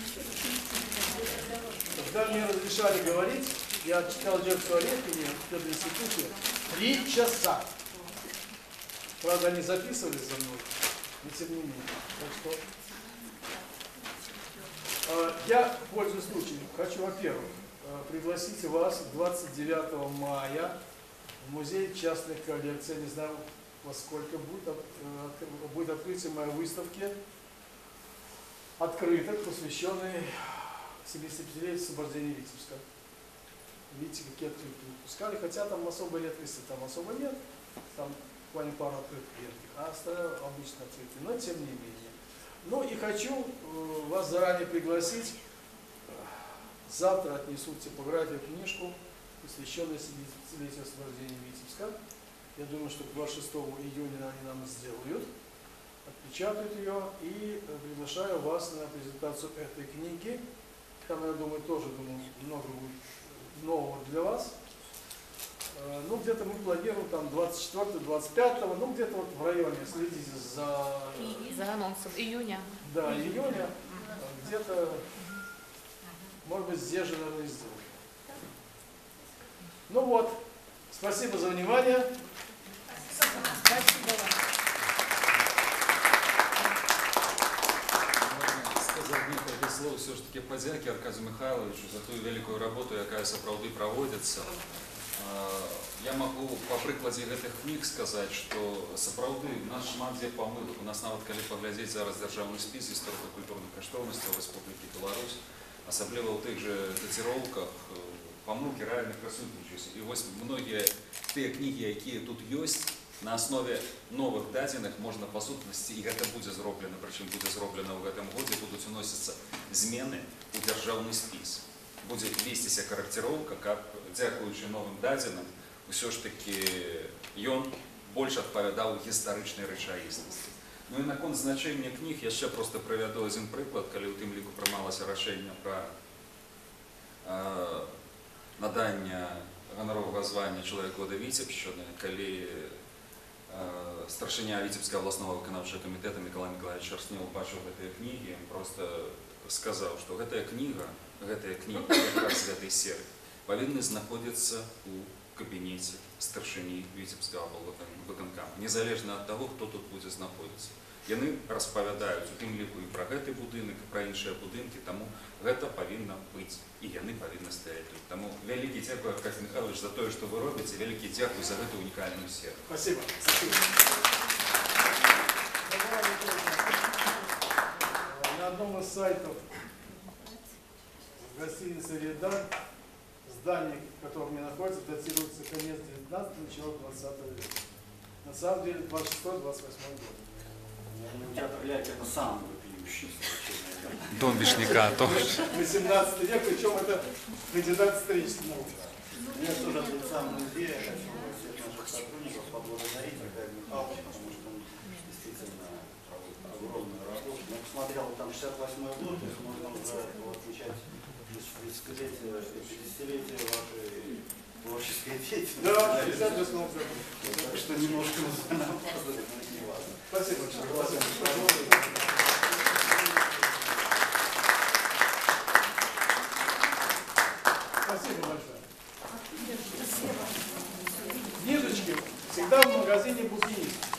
Когда мне разрешали говорить, я читал лекцию о Репине в пединституте три часа. Правда, они записывались за мной, но тем не менее. Так что э, я, пользуясь случаем, хочу, во-первых, э, пригласить вас двадцать девятого мая в музей частных коллекций. Я не знаю, во сколько будет, от, э, будет открытие моей выставки открыток, посвященной семидесятипятилетию освобождения Витебска. Видите, какие открытки выпускали, хотя там особой редкости там особо нет, там буквально пару открыток редких, а остальное обычно открытки, но тем не менее. Ну и хочу э, вас заранее пригласить, завтра отнесут типографию книжку, посвященную семидесятипятилетию освобождения Витебска. Я думаю, что двадцать шестого июня они нам сделают, отпечатают ее, и приглашаю вас на презентацию этой книги. Там, я думаю, тоже думаю, много будет нового для вас. Ну, где-то мы планируем там двадцать четвёртого двадцать пятого, ну, где-то вот в районе, следите за... За анонсом июня. Да, июня, где-то, может быть, здесь же, наверное, сделаем. Ну вот, спасибо за внимание. Спасибо вам. Некалькі слоў все ж таки падзякі Аркадию Михайловичу за ту вялікую работу, якая сапраўды праводзіцца. Я могу по прыкладзе гэтых кніг сказаць, што сапраўды у нас шмат дзе памылак. У нас нават калі паглядзець зараз дзяржаўны спіс гісторыка-культурных каштоўнасцяў Рэспублікі Беларусь, асабліва ў тых жа даціроўках, памылкі рэальна прысутнічаюць. І вось многія тыя кнігі, якія тут ёсць, на основе новых дадзеных можна па сутнасці, і гэта будзе зроблена, прычым будзе зроблена ў гэтым годзе, будуць уносіцца змены ў дзяржаўны спіс. Будзе весціся карэкціроўка, каб, дзякуючы новым дадзеным, усё ж такі ён больш адпавядаў гістарычнай рэчаіснасці. Ну і наконт значэння кніг яшчэ проста прывяду адзін прыклад, калі ў тым ліку прымалася рашэнне пра э, наданне ганаровага звання чалавек года Віцебшчыны, калі старшыня Віцебскага абласнога выканаўчага камітэта Мікалай Мікалаевич Шарстнеў убачыў гэтыя кнігі, ён проста сказаў, што гэтая кніга, гэтая кніга якраз з гэтай серыі павінны знаходзіцца ў кабінеце старшыні Віцебскага выканкама, незалежна ад таго, хто тут будзе знаходзіцца. Яны распавядаюць у тым ліку і пра гэты будынак, і пра іншыя будынкі, таму гэта павінна быць, і яны павінны стаяць тут. Таму вялікі дзякуй, Аркадий Михайлович, за тое, што вы робіце, вялікі дзякуй за гэту унікальную серыю. Спасибо. На одном из сайтов гостиницы «Редан» здание, в котором мне находится, датируется конец девятнадцатого, начало двадцатого века. На самом деле двадцать шестой двадцать восьмой год. У тебя проклятие на самом вопиющий случай, наверное. Дом Вишняка тоже. восемнадцатый век, причем это кандидат исторических наук. Я тоже от лица музея хочу всех наших сотрудников поблагодарить Аркадия Михайловича, потому что он действительно проводит огромную работу. Я посмотрел, там шестьдесят восьмой год, то есть можно уже отмечать пятидесятилетие вашей творческой деятельности. Да, шестьдесят восьмой год. Так что немножко опаздывает, но это не важно. Спасибо большое. Спасибо большое. Книжечки всегда в магазине «Букинист».